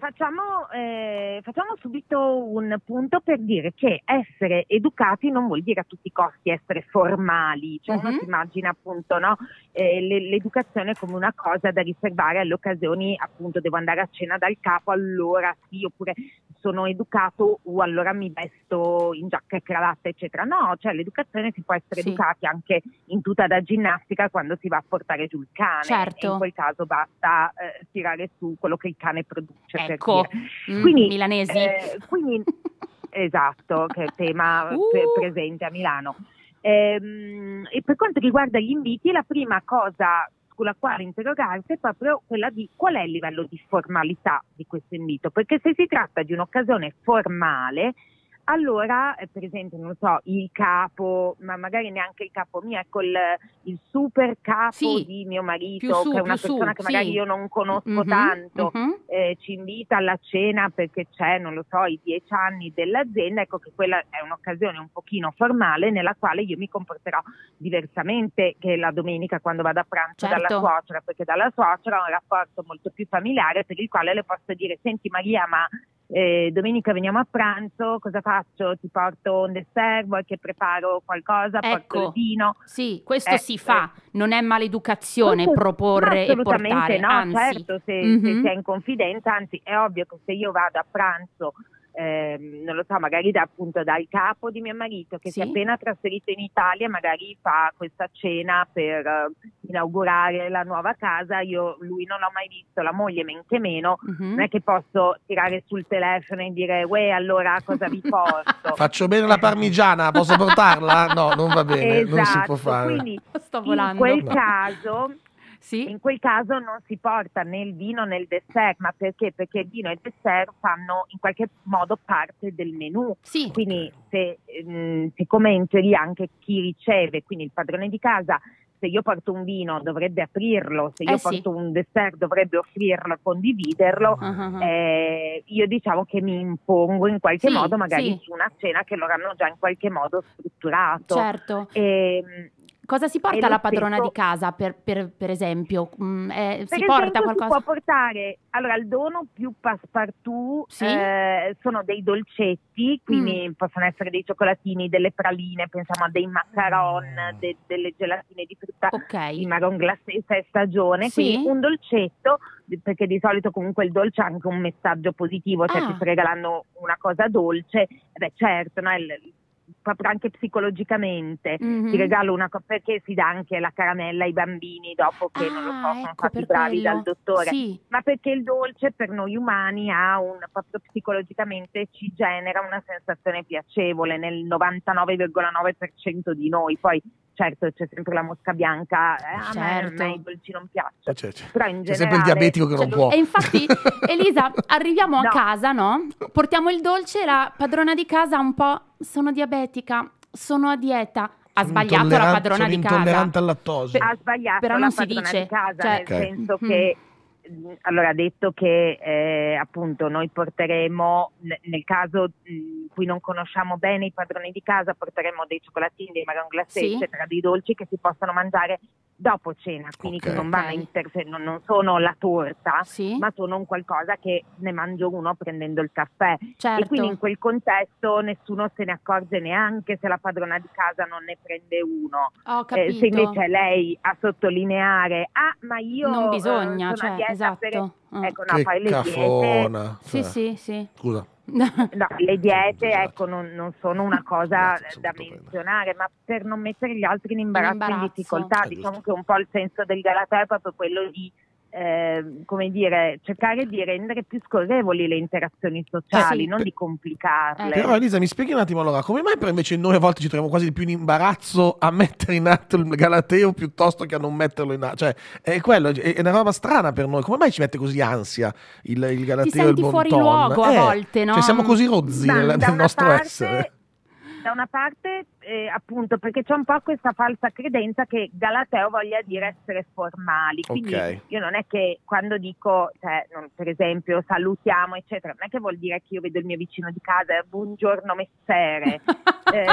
Facciamo, eh, facciamo subito un punto per dire che essere educati non vuol dire a tutti i costi essere formali, cioè Mhm. uno si immagina appunto no, eh, le- l'educazione come una cosa da riservare alle occasioni, appunto devo andare a cena dal capo, allora sì, oppure sono educato o allora mi vesto in giacca e cravatta, eccetera. No, cioè l'educazione si può essere Sì. educati anche in tuta da ginnastica quando si va a portare giù il cane, Certo. e in quel caso basta eh, tirare su quello che il cane produce. per Ecco, dire. mm, Quindi, milanesi. eh, quindi esatto, che è il tema Uh. pre- presente a Milano. Ehm, e per quanto riguarda gli inviti, la prima cosa sulla quale interrogarsi è proprio quella di qual è il livello di formalità di questo invito, perché se si tratta di un'occasione formale, allora, eh, per esempio, non so, il capo, ma magari neanche il capo mio, ecco il, il super capo Sì, di mio marito, più su, che è una più su, persona che magari sì. io non conosco Mhm, tanto, mhm. eh, ci invita alla cena perché c'è, non lo so, i dieci anni dell'azienda, ecco che quella è un'occasione un pochino formale nella quale io mi comporterò diversamente che la domenica quando vado a pranzo Certo. dalla suocera, perché dalla suocera ho un rapporto molto più familiare per il quale le posso dire: senti Maria, ma eh, domenica veniamo a pranzo, cosa faccio? Ti porto un dessert, vuoi che preparo qualcosa, porto Ecco. il vino? Sì, questo Eh, si fa, non è maleducazione Questo- proporre ma e assolutamente portare, no, anzi. certo, se, Mhm. se si è in confidenza, anzi è ovvio che se io vado a pranzo, ehm, non lo so, magari da, appunto dal capo di mio marito che si è Sì. appena trasferito in Italia, magari fa questa cena per eh, inaugurare la nuova casa, io lui non l'ho mai visto, la moglie men che meno, Mhm. non è che posso tirare sul telefono e dire uè allora cosa vi porto? Faccio bene la parmigiana, posso portarla? No, non va bene, non si può Esatto, fare. quindi Sto in volando. quel No. caso Sì. in quel caso non si porta né il vino né il dessert, ma perché? Perché il vino e il dessert fanno in qualche modo parte del menù. Sì. Quindi se, ehm, siccome in teoria anche chi riceve, quindi il padrone di casa, se io porto un vino dovrebbe aprirlo, se io Eh sì. porto un dessert dovrebbe offrirlo e condividerlo, Ah, ah. eh, io diciamo che mi impongo in qualche Sì, modo magari sì. su una cena che loro hanno già in qualche modo strutturato. Certo. Ehm, Cosa si E porta lo la padrona stesso- di casa, per, per- per esempio? Mm, eh, Per si porta esempio, qualcosa? si può portare, allora il dono più passepartout Sì? eh, sono dei dolcetti, quindi possono essere dei cioccolatini, delle praline, pensiamo a dei macaron, Mm. de- delle gelatine di frutta, Ok. di marron glacé, se è stagione, Sì. quindi un dolcetto, perché di solito comunque il dolce ha anche un messaggio positivo, cioè Ah. ti sto regalando una cosa dolce, eh beh certo, no, il- proprio anche psicologicamente Mhm. ti regalo una cosa, perché si dà anche la caramella ai bambini dopo che non lo so, Ah, sono ecco, stati per bravi quello. dal dottore, Sì. ma perché il dolce per noi umani ha un, proprio psicologicamente ci genera una sensazione piacevole nel novantanove virgola nove per cento di noi. Poi certo c'è sempre la mosca bianca, eh, a, me, a Certo. me i dolci non piacciono, Eh, c'è, c'è. però in C'è generale sempre il diabetico che Cioè, non può. E infatti, Elisa, arriviamo a No. casa, no? Portiamo il dolce e la padrona di casa un po', sono diabetica, sono a dieta. Ha Sono sbagliato la intolleran- padrona sono di casa. intollerante al lattosio. Per- ha sbagliato però la non si padrona dice, di casa, cioè- nel Ok. senso Mhm. che mh, allora ha detto che eh, appunto noi porteremo n- nel caso mh, in cui non conosciamo bene i padroni di casa, porteremo dei cioccolatini, dei marron glacé, Sì. eccetera, dei dolci che si possono mangiare dopo cena, quindi Ok. che non vanno Ok. a inter- non, non sono la torta, Sì, ma sono un qualcosa che ne mangio uno prendendo il caffè. certo. E quindi in quel contesto nessuno se ne accorge neanche se la padrona di casa non ne prende uno. Ho Eh, capito. se invece è lei a sottolineare, ah ma io Non eh, bisogna, sono cioè, a dieta esatto. per... Ah. Ecco, no, Che poi le diete, cafona. Sì, Cioè, sì, sì. Scusa. no, le diete Esatto. ecco, non, non sono una cosa Grazie, sono da molto bene. menzionare, ma per non mettere gli altri in imbarazzo, in, imbarazzo. difficoltà, Eh, diciamo giusto. che un po' il senso del Galateo è proprio quello di eh, come dire, cercare di rendere più scorrevoli le interazioni sociali, Sì. non di complicarle. Però Elisa, mi spieghi un attimo allora, come mai però invece noi a volte ci troviamo quasi più in imbarazzo a mettere in atto il Galateo piuttosto che a non metterlo in atto? Cioè, è quello, è è una roba strana per noi. Come mai ci mette così ansia il, il Galateo e il senti Bon fuori Ton? luogo a Eh, volte, no? Cioè, siamo così rozzi Ma nel, da nel una nostro parte- essere. da una parte eh, appunto perché c'è un po' questa falsa credenza che galateo voglia dire essere formali, quindi Ok. io non è che quando dico, cioè, non, per esempio salutiamo eccetera, non è che vuol dire che io vedo il mio vicino di casa e buongiorno messere. eh,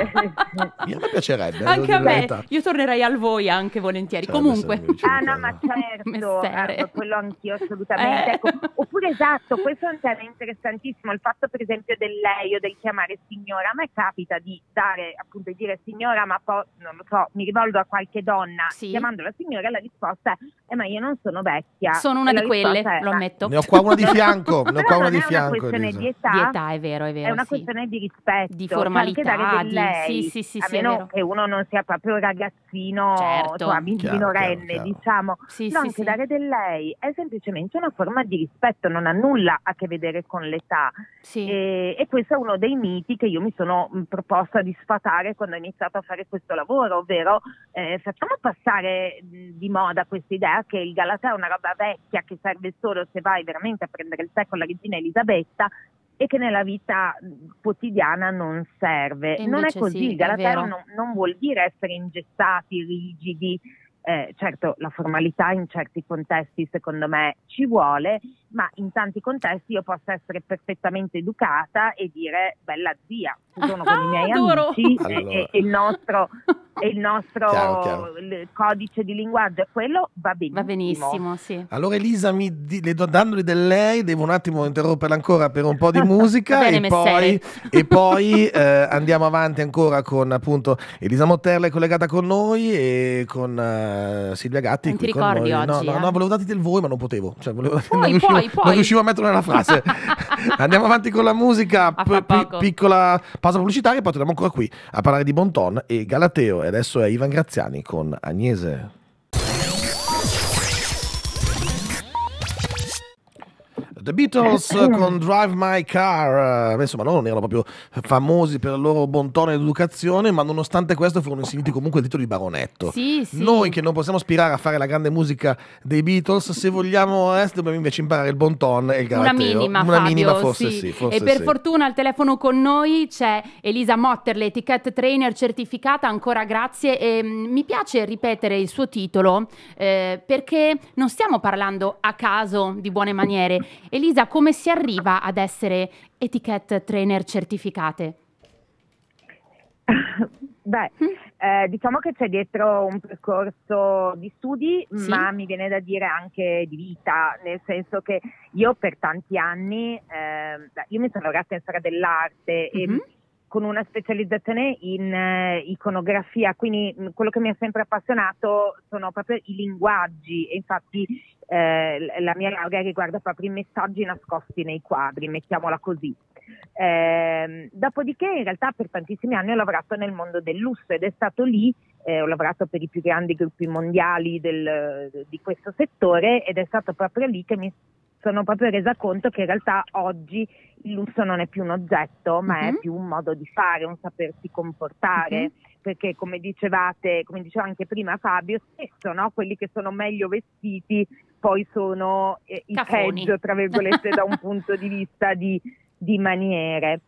A me piacerebbe. devo Anche dire a la me, verità. io tornerei al voi anche volentieri. Sarebbe Comunque, essere vicino Ah di no, casa. ma certo, Messere. eh, quello anch'io assolutamente. Eh. Ecco. Oppure esatto, questo è un tema interessantissimo, il fatto per esempio del lei o del chiamare signora. A me capita di dare, appunto, di dire signora, ma poi, non lo so, mi rivolgo a qualche donna Sì. chiamandola signora e la risposta è, eh, ma io non sono vecchia. sono una E la di quelle, risposta è, lo "Ma ammetto. Ne ho qua una di fianco, ne ho Però qua una non di è una fianco, questione Elisa. di età, Di età, è vero, è vero, è una sì. questione di rispetto, Di cioè anche dare formalità, del di- lei, sì, sì, sì, a sì, è meno vero. che uno non sia proprio un ragazzino, Certo. insomma, min- Chiaro, minorenne, chiaro, chiaro. diciamo, Sì, però sì, anche sì. dare del lei è semplicemente una forma di rispetto, non ha nulla a che vedere con l'età. Sì. E, e questo è uno dei miti che io mi sono mh, proposta di sfatare quando ho iniziato a fare questo lavoro, ovvero eh, facciamo passare mh, di moda questa idea che il galateo è una roba vecchia che serve solo se vai veramente a prendere il tè con la regina Elisabetta e che nella vita mh, quotidiana non serve. E Non è invece così, sì, il è galateo vero. non, non vuol dire essere ingessati, rigidi. Eh, certo, la formalità in certi contesti secondo me ci vuole, ma in tanti contesti io posso essere perfettamente educata e dire bella zia, sono con i miei Adoro. amici e, Allora. e- e il nostro, e il nostro Chiaro, chiaro. il codice di linguaggio è quello, va benissimo. Va benissimo, sì. Allora Elisa, mi di- le do, dandoli del lei, devo un attimo interromperla ancora per un po' di musica Va bene, e poi, messere. e poi eh, andiamo avanti ancora con appunto Elisa Motterla è collegata con noi e con eh, Silvia Gatti Non qui ti con ricordi noi. No, oggi, no, eh? no, volevo darti del voi ma non potevo, cioè, volevo, Puoi, non, riuscivo, puoi, puoi. non riuscivo a metterlo nella frase. Andiamo avanti con la musica, A fra p- pi- poco. piccola pausa pubblicitaria e poi torniamo ancora qui a parlare di Bon Ton e Galateo e adesso è Ivan Graziani con Agnese. The Beatles con Drive My Car, eh, insomma loro non erano proprio famosi per il loro bon tono ed educazione, ma nonostante questo furono insigniti comunque il titolo di baronetto. Sì, sì. Noi che non possiamo aspirare a fare la grande musica dei Beatles, se vogliamo eh, dobbiamo invece imparare il bon ton e il Una galateo. minima, Una Fabio, minima forse sì. sì, forse e per sì. fortuna al telefono con noi c'è Elisa Motterle, etiquette trainer certificata, ancora grazie. E, mm, mi piace ripetere il suo titolo eh, perché non stiamo parlando a caso di buone maniere. Elisa, come si arriva ad essere etiquette trainer certificate? Beh, eh, diciamo che c'è dietro un percorso di studi, Sì. ma mi viene da dire anche di vita, nel senso che io per tanti anni, eh, io mi sono laureata in storia dell'arte Mhm. e con una specializzazione in eh, iconografia, quindi mh, quello che mi ha sempre appassionato sono proprio i linguaggi e infatti eh, l- la mia laurea riguarda proprio i messaggi nascosti nei quadri, mettiamola così. Ehm, dopodiché in realtà per tantissimi anni ho lavorato nel mondo del lusso ed è stato lì, eh, ho lavorato per i più grandi gruppi mondiali del- di questo settore ed è stato proprio lì che mi sono proprio resa conto che in realtà oggi il lusso non è più un oggetto, ma Mhm. è più un modo di fare, un sapersi comportare, Mhm. perché come dicevate, come diceva anche prima Fabio, spesso no, quelli che sono meglio vestiti poi sono eh, i Cafoni. peggio, tra virgolette, da un punto di vista di, di maniere.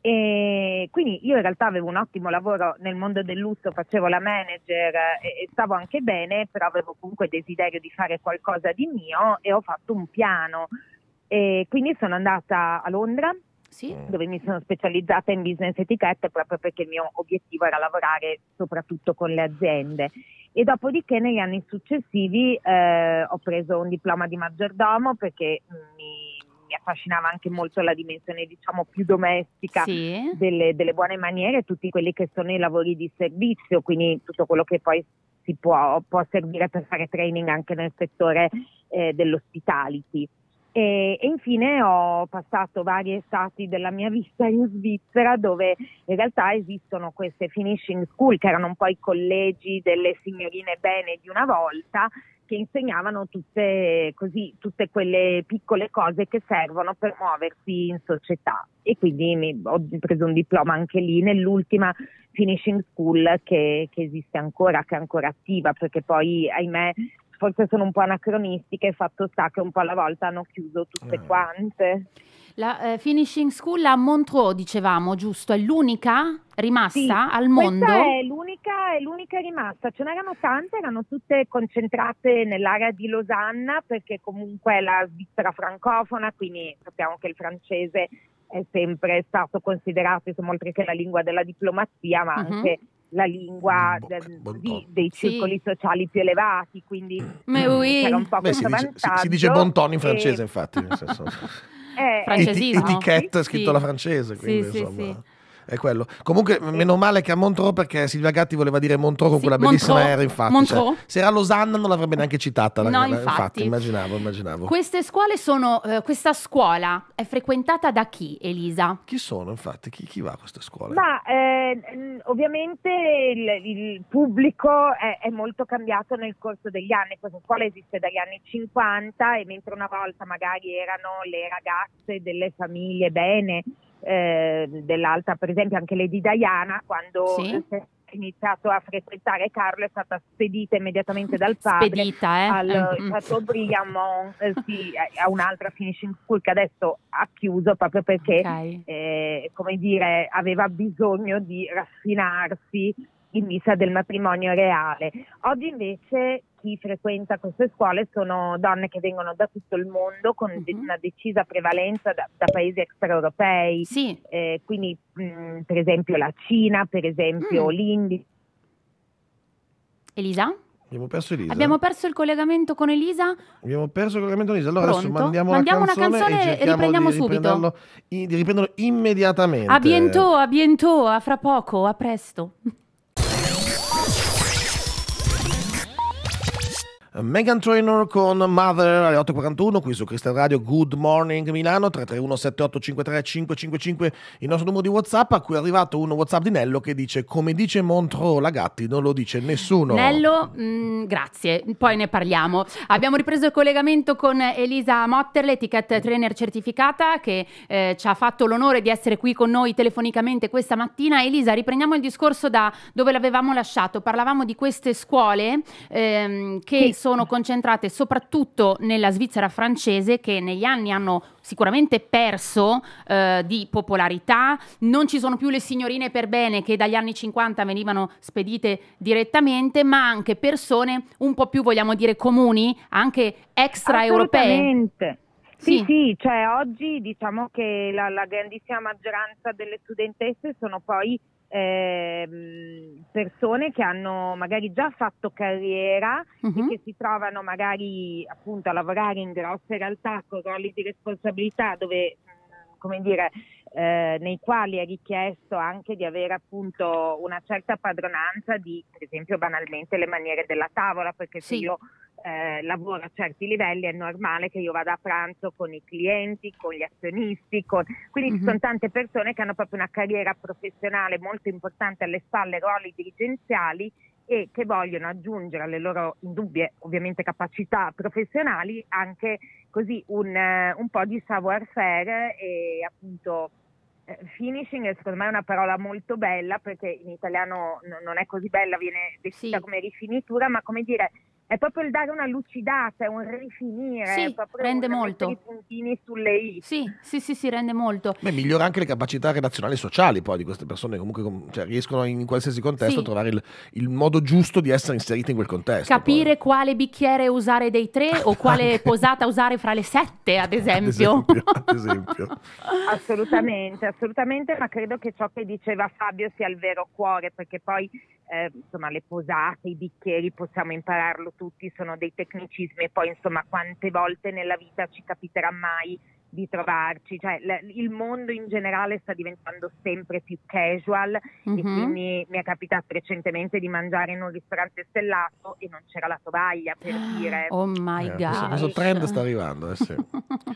E quindi io in realtà avevo un ottimo lavoro nel mondo del lusso, facevo la manager e, e stavo anche bene, però avevo comunque desiderio di fare qualcosa di mio e ho fatto un piano. E quindi sono andata a Londra, Sì. dove mi sono specializzata in business etichette proprio perché il mio obiettivo era lavorare soprattutto con le aziende. E dopodiché negli anni successivi eh, ho preso un diploma di maggiordomo perché mi, mi affascinava anche molto la dimensione diciamo più domestica Sì. delle, delle buone maniere, tutti quelli che sono i lavori di servizio, quindi tutto quello che poi si può, può servire per fare training anche nel settore eh, dell'hospitality. E, e infine ho passato vari estati della mia vita in Svizzera dove in realtà esistono queste finishing school che erano un po' i collegi delle signorine bene di una volta che insegnavano tutte, così, tutte quelle piccole cose che servono per muoversi in società e quindi mi, ho preso un diploma anche lì nell'ultima finishing school che, che esiste ancora, che è ancora attiva perché poi ahimè forse sono un po' anacronistiche, fatto sta che un po' alla volta hanno chiuso tutte Ah. quante. La eh, finishing school a Montreux, dicevamo, giusto? È l'unica rimasta Sì, al mondo? questa è l'unica, è l'unica rimasta, ce n'erano tante, erano tutte concentrate nell'area di Losanna perché comunque è la Svizzera francofona, quindi sappiamo che il francese è sempre stato considerato, insomma, oltre che la lingua della diplomazia, ma Mhm. anche la lingua Bon- del- bon di- ton. dei Sì. circoli sociali più elevati, quindi Mais oui. c'era un po' Beh, si questo dice, si- vantaggio. si dice bon ton in e- francese, infatti. Nel senso. eh, Francesismo. Eti- etichetta Sì. scritto alla francese, quindi Sì, sì, insomma. sì. È quello. Comunque, meno male che a Montreux, perché Silvia Gatti voleva dire Montreux con Sì, quella bellissima Montreux, R, infatti. Montreux. Cioè, se era Losanna non l'avrebbe neanche citata. la- No, la- infatti. immaginavo, immaginavo. Queste scuole sono, eh, questa scuola è frequentata da chi, Elisa? Chi sono, infatti? Chi, chi va a queste scuole? Ma eh, mh, ovviamente il, il pubblico è, è molto cambiato nel corso degli anni. Questa scuola esiste dagli anni cinquanta e mentre una volta magari erano le ragazze delle famiglie bene, eh, dell'alta, per esempio anche Lady Diana, quando Sì. si è iniziato a frequentare Carlo è stata spedita immediatamente dal padre Spedita, eh? al Eh, mm. Chateaubriand, eh, sì, a un'altra finishing school che adesso ha chiuso proprio perché Ok. eh, come dire, aveva bisogno di raffinarsi in vista del matrimonio reale. Oggi invece chi frequenta queste scuole sono donne che vengono da tutto il mondo con de- Mhm. una decisa prevalenza da, da paesi extraeuropei, Sì. eh, quindi mh, per esempio la Cina, per esempio Mm. l'India. Elisa? Abbiamo perso Elisa. Abbiamo perso il collegamento con Elisa? Abbiamo perso il collegamento con Elisa. Allora adesso Pronto? mandiamo, Mandiamo una una canzone, canzone e cerchiamo riprendiamo di subito. riprenderlo, i- di riprenderlo immediatamente. A bientôt, a bientôt, a fra poco, a presto. Meghan Trainor con Mother alle otto e quarantuno qui su Crystal Radio. Good Morning Milano. Tre tre uno sette otto cinque tre cinque cinque cinque il nostro numero di WhatsApp, a cui è arrivato un WhatsApp di Nello che dice: come dice Montreux la Gatti non lo dice nessuno. Nello, mh, grazie, poi ne parliamo. Abbiamo ripreso il collegamento con Elisa Motterle, etiquette trainer certificata, che eh, ci ha fatto l'onore di essere qui con noi telefonicamente questa mattina. Elisa, riprendiamo il discorso da dove l'avevamo lasciato. Parlavamo di queste scuole ehm, che Sì. sono concentrate soprattutto nella Svizzera francese, che negli anni hanno sicuramente perso eh, di popolarità. Non ci sono più le signorine per bene che dagli anni cinquanta venivano spedite direttamente, ma anche persone un po' più, vogliamo dire, comuni, anche extraeuropee. Assolutamente. Sì, Sì. sì, cioè oggi diciamo che la, la grandissima maggioranza delle studentesse sono poi ehm, persone che hanno magari già fatto carriera Mhm. e che si trovano magari appunto a lavorare in grosse realtà con ruoli di responsabilità dove, mh, come dire, eh, nei quali è richiesto anche di avere appunto una certa padronanza di, per esempio, banalmente le maniere della tavola, perché se Sì. io eh, lavoro a certi livelli è normale che io vada a pranzo con i clienti, con gli azionisti, con... quindi Mhm. ci sono tante persone che hanno proprio una carriera professionale molto importante alle spalle, ruoli dirigenziali, e che vogliono aggiungere alle loro indubbie ovviamente capacità professionali anche così un, eh, un po' di savoir-faire e appunto eh, finishing è secondo me una parola molto bella perché in italiano n- non è così bella, viene descritta Sì. come rifinitura, ma come dire è proprio il dare una lucidata, è un rifinire, Sì, è proprio rende un molto. mettere i puntini sulle i. Sì, sì, sì, sì, rende molto. Beh, migliora anche le capacità relazionali e sociali poi di queste persone, comunque com- cioè, riescono in qualsiasi contesto Sì. a trovare il, il modo giusto di essere inseriti in quel contesto. Capire quale bicchiere usare dei tre o quale posata usare fra le sette, ad poi. esempio. Ad esempio, ad esempio. Assolutamente, assolutamente, ma credo che ciò che diceva Fabio sia il vero cuore, perché poi eh, insomma le posate, i bicchieri possiamo impararlo tutti, sono dei tecnicismi e poi insomma quante volte nella vita ci capiterà mai di trovarci, cioè l- il mondo in generale sta diventando sempre più casual e Mhm. quindi mi è capitato recentemente di mangiare in un ristorante stellato e non c'era la tovaglia, per dire. Oh my Eh, god. questo, questo trend sta arrivando, eh, sì.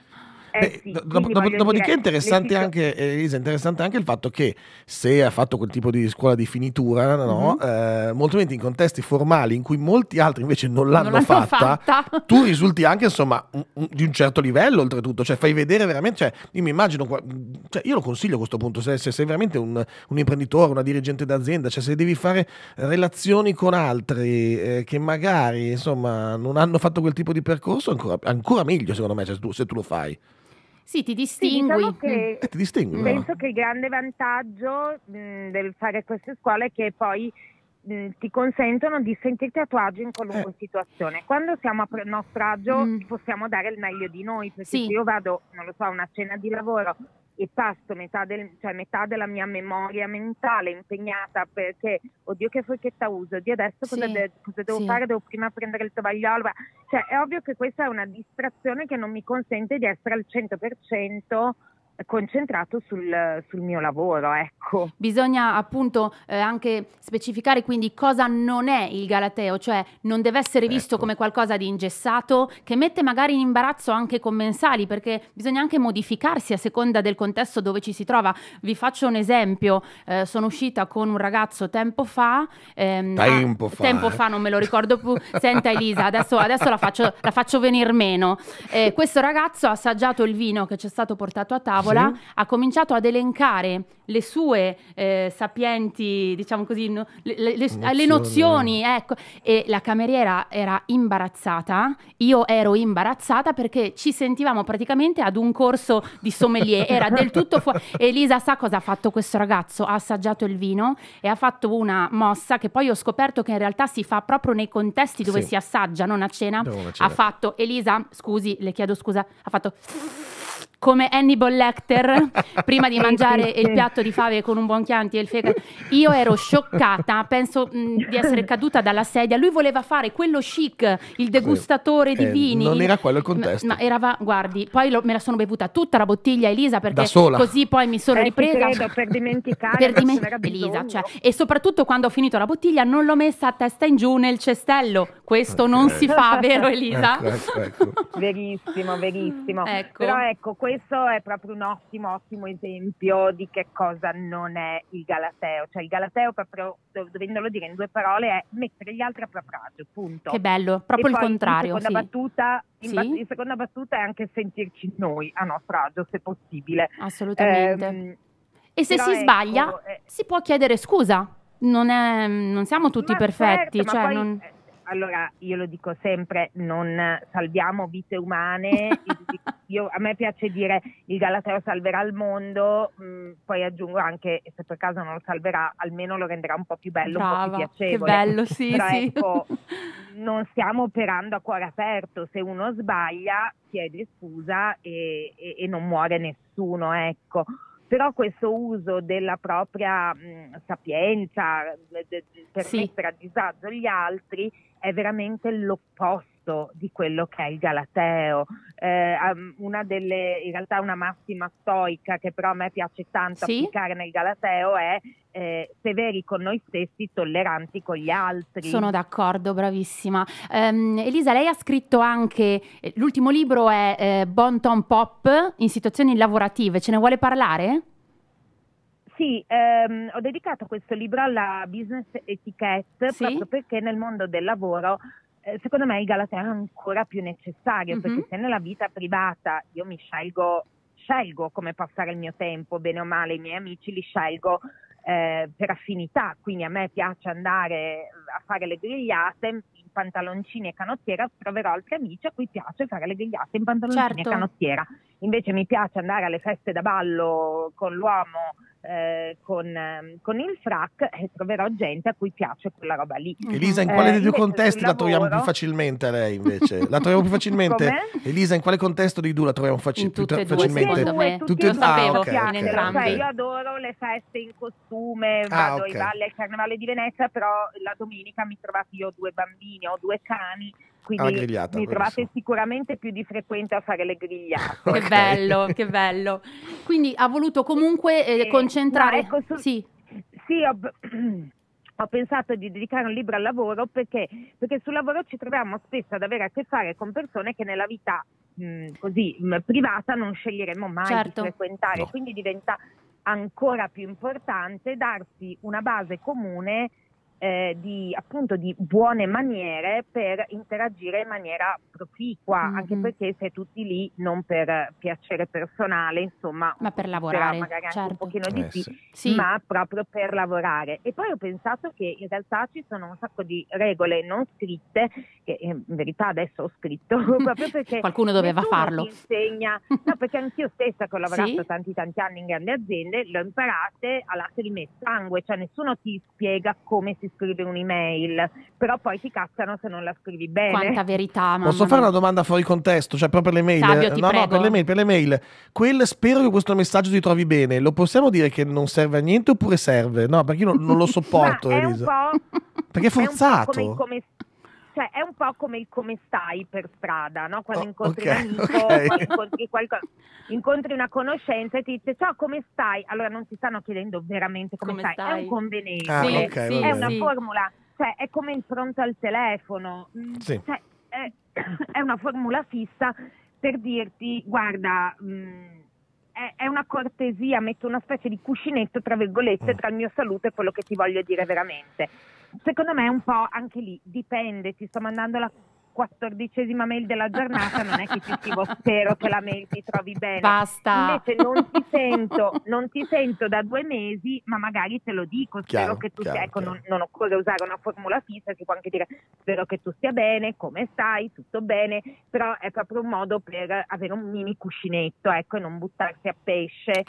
Eh Beh, sì, do- quindi dopo- dopo- voglio dopodiché dire, è interessante le situ- anche, Elisa, è interessante anche il fatto che se ha fatto quel tipo di scuola di finitura, no, Mhm. eh, molto probabilmente in contesti formali in cui molti altri invece non l'hanno, Non l'hanno fatta, fatta. tu risulti anche insomma un- un- di un certo livello oltretutto, cioè fai vedere veramente, cioè, io mi immagino, qua- cioè, io lo consiglio a questo punto, se, se sei veramente un, un imprenditore, una dirigente d'azienda, cioè se devi fare relazioni con altri eh, che magari insomma non hanno fatto quel tipo di percorso, ancora, ancora meglio secondo me, cioè, se tu, se tu lo fai. Sì, ti Sì, distingui. diciamo che Eh, ti distingui, penso no? che il grande vantaggio mh, del fare queste scuole è che poi mh, ti consentono di sentirti a tuo agio in qualunque Eh. situazione. Quando siamo a pro- nostro agio Mm. possiamo dare il meglio di noi, perché Sì. se io vado, non lo so, a una cena di lavoro e passo metà, del, cioè metà della mia memoria mentale impegnata perché, oddio che forchetta uso, oddio adesso cosa, Sì, de- cosa devo sì. fare, devo prima prendere il tovagliolo, cioè è ovvio che questa è una distrazione che non mi consente di essere al cento per cento concentrato sul, sul mio lavoro, ecco. Bisogna appunto eh, anche specificare quindi cosa non è il galateo, cioè non deve essere visto Ecco. come qualcosa di ingessato che mette magari in imbarazzo anche i commensali, perché bisogna anche modificarsi a seconda del contesto dove ci si trova. Vi faccio un esempio, eh, sono uscita con un ragazzo tempo fa, ehm, Tempo ah, fa, tempo eh. fa, non me lo ricordo più. Senta Elisa, adesso, adesso la faccio, la faccio venir meno. Eh, questo ragazzo ha assaggiato il vino che ci è stato portato a tavola, Sì. ha cominciato ad elencare le sue eh, sapienti, diciamo così, no, le, le- le- Nozioni. le nozioni, ecco, e la cameriera era imbarazzata, io ero imbarazzata perché ci sentivamo praticamente ad un corso di sommelier, era del tutto fuori. Elisa sa cosa ha fatto questo ragazzo? Ha assaggiato il vino e ha fatto una mossa che poi ho scoperto che in realtà si fa proprio nei contesti dove Sì. si assaggia, non a cena. Non a Ha cena. fatto, Elisa, scusi, le chiedo scusa, ha fatto come Hannibal Lecter prima di Sì, mangiare sì, il sì. piatto di fave con un buon Chianti e il fegato. Io ero scioccata, penso mh, di essere caduta dalla sedia. Lui voleva fare quello chic, il degustatore di Eh, vini. non il- era quello il Ma, contesto. ma era, guardi, poi lo- me la sono bevuta tutta la bottiglia, Elisa, perché Da sola. così poi mi sono Eh, ci ripresa. credo, per dimenticare, Per ma dimen- ce n'era Elisa, bisogno. cioè, e soprattutto quando ho finito la bottiglia non l'ho messa a testa in giù nel cestello. Questo non Ok. si fa, vero Elisa? Ecco, ecco, ecco. Verissimo, verissimo. Ecco. Però ecco, questo è proprio un ottimo, ottimo esempio di che cosa non è il galateo. Cioè il galateo, proprio dov- dovendolo dire in due parole, è mettere gli altri a proprio agio, punto. Che bello, proprio E il poi, contrario. In seconda, Sì. battuta, in, Sì. ba- in seconda battuta è anche sentirci noi a nostro agio, se possibile. Assolutamente. Ehm, E se però si ecco, sbaglia, eh, si può chiedere scusa. Non, è, non siamo tutti Ma perfetti. certo, ma cioè poi, non- eh, allora, io lo dico sempre, non salviamo vite umane. Io- a me piace dire il galateo salverà il mondo, mh, poi aggiungo anche, e se per caso non lo salverà, almeno lo renderà un po' più bello, Brava, un po' più che piacevole. bello, sì, Però sì. ecco, non stiamo operando a cuore aperto. Se uno sbaglia, chiede scusa e, e- e non muore nessuno, ecco. Però questo uso della propria mh, sapienza de- de- per Sì. mettere a disagio gli altri è veramente l'opposto di quello che è il galateo. Eh, um, una delle, in realtà una massima stoica che però a me piace tanto Sì. applicare nel galateo è eh, severi con noi stessi, tolleranti con gli altri. Sono d'accordo, bravissima. Ehm, Elisa, lei ha scritto anche, eh, l'ultimo libro è eh, Bon Ton Pop in situazioni lavorative. Ce ne vuole parlare? Sì, ehm, ho dedicato questo libro alla business etiquette Sì. proprio perché nel mondo del lavoro eh, secondo me il galateo è ancora più necessario, Mhm. perché se nella vita privata io mi scelgo, scelgo come passare il mio tempo, bene o male i miei amici li scelgo eh, per affinità, quindi a me piace andare a fare le grigliate in pantaloncini e canottiera, troverò altri amici a cui piace fare le grigliate in pantaloncini Certo. e canottiera. Invece mi piace andare alle feste da ballo con l'uomo eh, con, ehm, con il frac e troverò gente a cui piace quella roba lì. Elisa, in Eh, quale dei due invece contesti sul la troviamo più lavoro- facilmente lei invece? La troviamo più facilmente? Come? Elisa, in quale contesto dei due la troviamo faci- In più tutte e tra- due, facilmente? secondo me. Tutti Tutte e e- due, ah, sapevo, ok, in ok, entrambi. Cioè, ok. io adoro le feste in costume, Ah, vado ok. ai balli al Carnevale di Venezia, però la domenica mi trovate, io ho due bambini, ho due cani, Alla quindi grigliata, mi trovate benissimo. sicuramente più di frequente a fare le grigliate. Che Ok. bello, che bello. Quindi ha voluto comunque eh, Eh, concentrare... no, ecco, su- Sì, Sì, ho, ho pensato di dedicare un libro al lavoro perché, perché sul lavoro ci troviamo spesso ad avere a che fare con persone che nella vita mh, così mh, privata non sceglieremo mai Certo. di frequentare, No. quindi diventa ancora più importante darsi una base comune eh, di appunto di buone maniere per interagire in maniera proficua, Mhm. anche perché sei tutti lì non per piacere personale, insomma, Ma per sarà lavorare, magari anche certo. un pochino di Eh, sì, sì. Sì. ma proprio per lavorare. E poi ho pensato che in realtà ci sono un sacco di regole non scritte, che in verità adesso ho scritto, proprio perché Qualcuno doveva nessuno farlo. ti insegna, no, perché anch'io stessa che ho lavorato Sì? tanti tanti anni in grandi aziende, l'ho imparate a lacrime e sangue, cioè nessuno ti spiega come si scrive un'email, però poi ti cacciano se non la scrivi bene. Quanta verità, mamma Posso fare una mia. domanda fuori contesto? Cioè, proprio per le mail? Fabio, ti no, prego. no, per le mail, per le mail. Quel spero che questo messaggio ti trovi bene. Lo possiamo dire che non serve a niente oppure serve? No, perché io non, non lo sopporto, Ma è un Elisa. po', Perché è è un po' forzato. come il come, cioè è un po' come il come stai per strada, no? Quando Oh, incontri ok, un amico, ok. quando incontri qualcosa, incontri una conoscenza e ti dice ciao, come stai? Allora non ti stanno chiedendo veramente come, Come stai, è stai? un convenevole, Ah, Sì, ok, va sì, è bene. una sì. formula, cioè è come il pronto al telefono, mm, Sì. cioè, è, è una formula fissa per dirti guarda, mm, è, è una cortesia, metto una specie di cuscinetto tra virgolette Mm. tra il mio saluto e quello che ti voglio dire veramente. Secondo me un po' anche lì dipende, ti sto mandando la quattordicesima mail della giornata, non è che ti scrivo spero che la mail ti trovi bene. Basta. Invece non ti sento, non ti sento da due mesi, ma magari te lo dico, spero Chiaro, che tu chiaro, sia, ecco, chiaro. non, non occorre usare una formula fissa, si può anche dire spero che tu stia bene, come stai, tutto bene, però è proprio un modo per avere un mini cuscinetto, ecco, e non buttarsi a pesce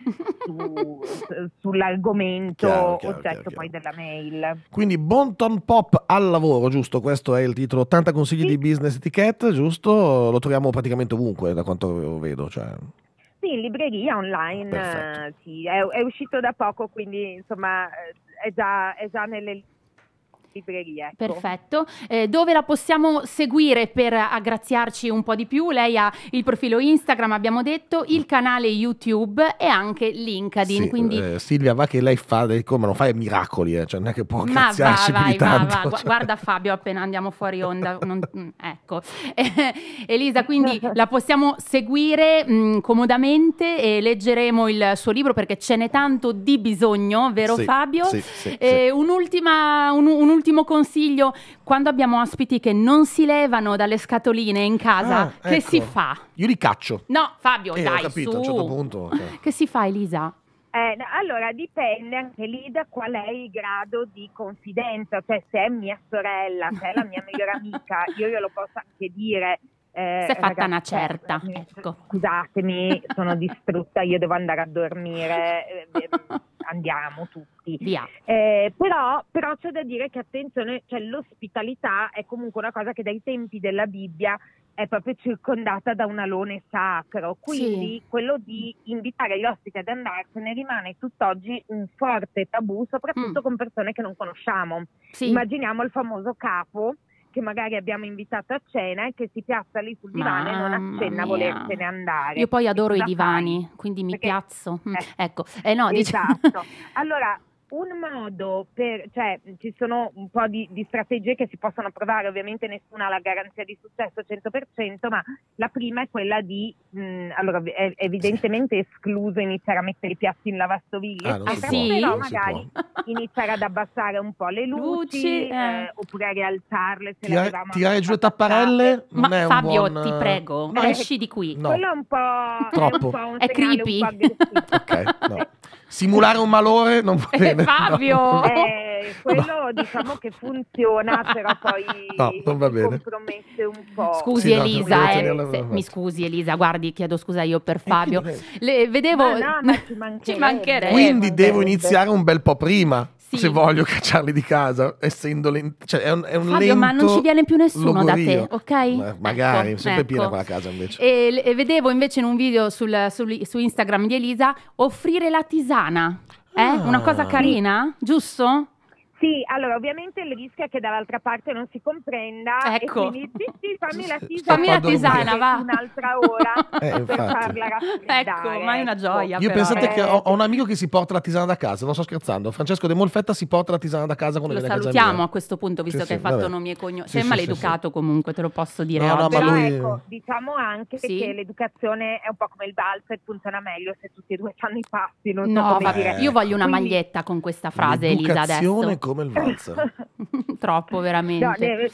su- sull'argomento Chiaro, chiaro, oggetto chiaro, poi chiaro. della mail. Quindi Bon Ton Pop al lavoro, giusto? Questo è il titolo. ottanta consigli Sì. di business etiquette, giusto? Lo troviamo praticamente ovunque, da quanto vedo. Cioè. Sì, in libreria online, Perfetto. eh, sì, è, è uscito da poco, quindi insomma eh, è già, è già nelle librerie. Ecco. Perfetto. Eh, dove la possiamo seguire per aggraziarci un po' di più? Lei ha il profilo Instagram, abbiamo detto, il canale YouTube e anche LinkedIn. Sì, Quindi eh, Silvia, va che lei fa dei, come non fa miracoli, eh, cioè non è che può ma va, graziarsi più vai, di va, tanto. va. Gu- cioè. Guarda Fabio appena andiamo fuori onda. non- mm, ecco. Eh, Elisa, quindi la possiamo seguire mh, comodamente e leggeremo il suo libro perché ce n'è tanto di bisogno, vero Sì, Fabio? sì, sì, Eh, sì. un'ultima, un, un ultimo consiglio, quando abbiamo ospiti che non si levano dalle scatoline in casa, Ah, che ecco. si fa? Io li caccio. No, Fabio, Eh, ho dai, capito, su. a un certo punto, cioè. Che si fa, Elisa? Eh, no, allora dipende anche lì da qual è il grado di confidenza, cioè se è mia sorella, se è la mia migliore amica, io glielo posso anche dire. Eh, Si è fatta ragazzi, una certa, eh, ecco. Scusatemi, sono distrutta, io devo andare a dormire, eh, eh, andiamo tutti. Via. Eh, però, però c'è da dire che attenzione, cioè l'ospitalità è comunque una cosa che dai tempi della Bibbia è proprio circondata da un alone sacro, quindi Sì. quello di invitare gli ospiti ad andarsene rimane tutt'oggi un forte tabù, soprattutto Mm. con persone che non conosciamo. Sì. Immaginiamo il famoso capo che magari abbiamo invitato a cena e che si piazza lì sul divano e non Mamma accenna a mia. volersene andare. Io poi E adoro i cosa divani, fai? quindi mi Perché- piazzo. Mm, eh, ecco, eh no, dice- Esatto. Allora, un modo per, cioè ci sono un po' di, di strategie che si possono provare, ovviamente nessuna ha la garanzia di successo cento per cento, ma la prima è quella di, mh, allora è evidentemente escluso iniziare a mettere i piatti in lavastoviglie, Ah, non si eccetera, può, però non si magari iniziare ad abbassare un po' le luci, Luci, eh. eh, oppure a rialzarle se le Tirare, avevamo tirare giù le abbassate. tapparelle non Ma è un Fabio, buon... ti prego, No, esci di qui. no. Quello è un po', è Troppo. un, po un È segnale creepy. un po' aggressivo. Ok, no. Simulare un malore non va Eh, bene. Fabio! No. Eh, quello diciamo che funziona, però poi No, non va si bene. compromette un po'. Scusi Sì, no, Elisa, devo eh, tenerla se- davanti. mi scusi Elisa, guardi, chiedo scusa io per Eh, Fabio. quindi- Le, vedevo... Ma no, ma ci mancherebbe. Ci mancherebbe. Quindi Eh, devo mancherebbe. iniziare un bel po' prima, Sì. se voglio cacciarli di casa, essendo lento. Cioè, è un, è un Fabio, lento ma non ci viene più nessuno da te, logorio. ok? Ma- magari, Ecco, sempre piena ecco. quella casa invece. E, e vedevo invece in un video sul, sul- su Instagram di Elisa offrire la tisana. Eh? Ah. Una cosa carina, giusto? Sì, allora ovviamente il rischio è che dall'altra parte non si comprenda Ecco. e quindi sì, sì, fammi la Sto tisana, Fammi la qua a dormire. tisana, va. un'altra ora Eh, per infatti. farla raffreddare. Ecco, ma è una ecco. gioia. Io però, pensate eh. che ho, ho un amico che si porta la tisana da casa, non sto scherzando. Francesco De Molfetta si porta la tisana da casa quando Lo viene a casa salutiamo mia. a questo punto, visto Sì, che sì, hai fatto vabbè. nomi e cognomi. Sì, Sei sì, maleducato comunque, te lo posso dire No, no, oggi. ma Però lui- ecco, diciamo anche Sì. che l'educazione è un po' come il valzer, funziona meglio se tutti e due fanno i passi, non so No, come va- dire. io voglio una Quindi- maglietta con questa frase, Elisa, L'educazione adesso. come il valzer. Troppo, veramente. No, ne-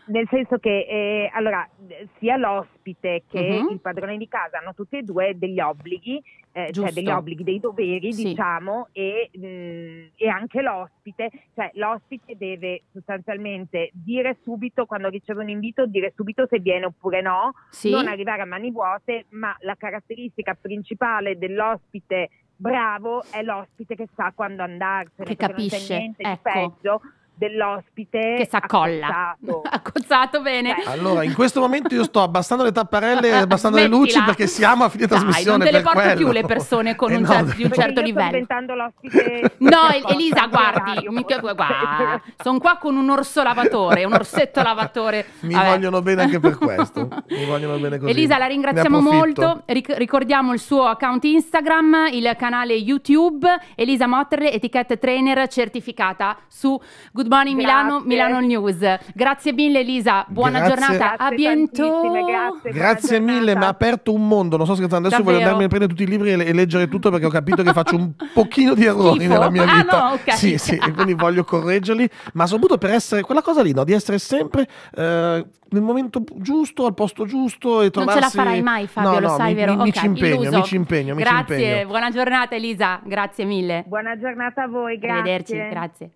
nel senso che eh, allora sia l'ospite che Mhm. il padrone di casa hanno tutti e due degli obblighi, eh, cioè Giusto. degli obblighi, dei doveri, Sì. diciamo, e, mh, e anche l'ospite, cioè l'ospite deve sostanzialmente dire subito quando riceve un invito, dire subito se viene oppure no, Sì. non arrivare a mani vuote, ma la caratteristica principale dell'ospite bravo è l'ospite che sa quando andarsene, Che perché non capisce, c'è niente ecco. di peggio dell'ospite Che s'accolla. accozzato. Accozzato, bene. Cioè, Allora, in questo momento io sto abbassando le tapparelle e abbassando le luci Smettila. perché siamo a fine Dai, trasmissione. non te le per porto quello. più le persone con Eh un no, cer- di un perché certo io sto livello. diventando l'ospite No, preposta Elisa, al guardi, orario, mica, forse. guarda, sono qua con un orso lavatore, un orsetto lavatore. Mi Vabbè. vogliono bene anche per questo. Mi vogliono bene così. Elisa, la ringraziamo Ne approfitto. molto. Ric- ricordiamo il suo account Instagram, il canale YouTube, Elisa Motterle, etichetta trainer certificata su Good Morning Milano, Grazie. Milano News. Grazie mille Elisa, buona Grazie. giornata, a Grazie bientôt. tantissime, grazie. Grazie buona mille, mi ha giornata. aperto un mondo. Non sto scherzando. Adesso voglio Davvero? andarmi a prendere tutti i libri e, e leggere tutto perché ho capito che faccio un pochino di errori Schifo? nella mia Ah, vita. no, ok. Sì, sì, e quindi voglio correggerli. Ma soprattutto per essere quella cosa lì, no? Di essere sempre eh, nel momento giusto, al posto giusto e Non trovarsi. ce la farai mai, Fabio, No, lo no, sai, mi, vero? Mi, mi Ok, ci impegno, illuso. mi ci impegno, mi ci Grazie, impegno. buona giornata Elisa, grazie mille. Buona giornata a voi, grazie. Arrivederci, grazie.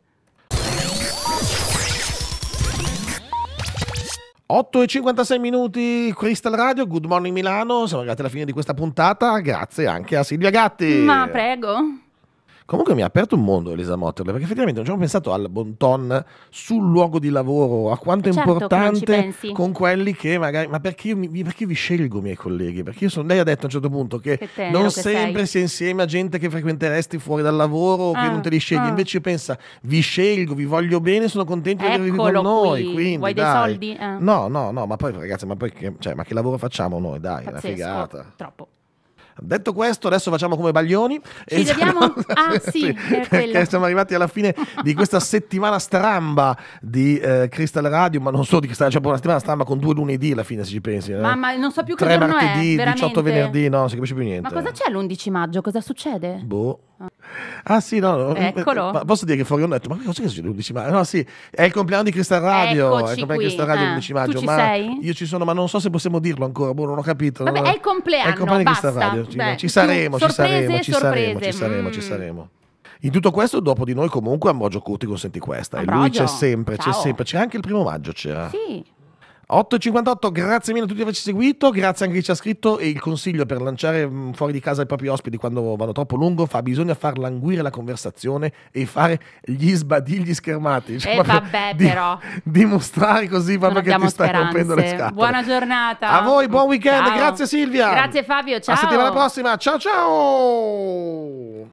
otto e cinquantasei minuti, Crystal Radio, Good Morning Milano, siamo arrivati alla fine di questa puntata, grazie anche a Silvia Gatti. Ma prego. Comunque mi ha aperto un mondo Elisa Motterle, perché effettivamente non ci avevo pensato al bon ton sul luogo di lavoro, a quanto è Certo che non ci importante pensi. con quelli che magari... Ma perché io, mi, perché io vi scelgo i miei colleghi? Perché io sono, lei ha detto a un certo punto che, Che tenero non che sempre sei. si è insieme a gente che frequenteresti fuori dal lavoro o che Ah, non te li scegli, ah. invece pensa, vi scelgo, vi voglio bene, sono contento di avervi con Eccolo noi, qui. quindi Vuoi dei dai. soldi? Eh. No, no, no, ma poi ragazzi, ma poi che, cioè, ma che lavoro facciamo noi? Dai, una Pazzesco, figata. troppo. Detto questo, adesso facciamo come Baglioni. Ci vediamo? Ah, sì, era quello. perché siamo arrivati alla fine di questa settimana stramba di eh, Crystal Radio, ma non solo di Crystal Radio, c'è una settimana stramba con due lunedì alla fine, se ci pensi. eh. Mamma, non so più che Tre giorno è, martedì, veramente. diciotto venerdì, no, non si capisce più niente. Ma cosa c'è l'undici maggio? Cosa succede? Boh. Ah sì, no, no, Eccolo. ma posso dire che fuori onda ho detto, ma cosa succede l'undici maggio? No sì, è il compleanno di Crystal Radio, è il Eccoci compleanno di qui, Crystal Radio eh. l'undici Tu maggio, ci ma sei? io ci sono, ma non so se possiamo dirlo ancora, boh, non ho capito. Vabbè, non- è il compleanno, è il compleanno di Crystal basta. Radio, ci, Beh, ci saremo, ci sorprese, saremo, ci saremo, ci sorprese. saremo, ci Mm. saremo. In tutto questo, dopo di noi comunque Ambrogio Curti con Senti Questa, e lui Ambrogio, c'è sempre, c'è ciao. sempre, c'è anche il primo maggio, c'era. Sì. otto e cinquantotto, grazie mille a tutti di averci seguito, grazie anche a chi ci ha scritto, e il consiglio per lanciare mh, fuori di casa i propri ospiti quando vanno troppo lungo fa bisogna far languire la conversazione e fare gli sbadigli schermati. Cioè, E proprio vabbè, di- però. dimostrare così Non proprio che abbiamo ti stai speranze. rompendo le scatole. Buona giornata. A voi, buon weekend, Ciao. grazie Silvia. Grazie Fabio, ciao. A settimana prossima, ciao ciao.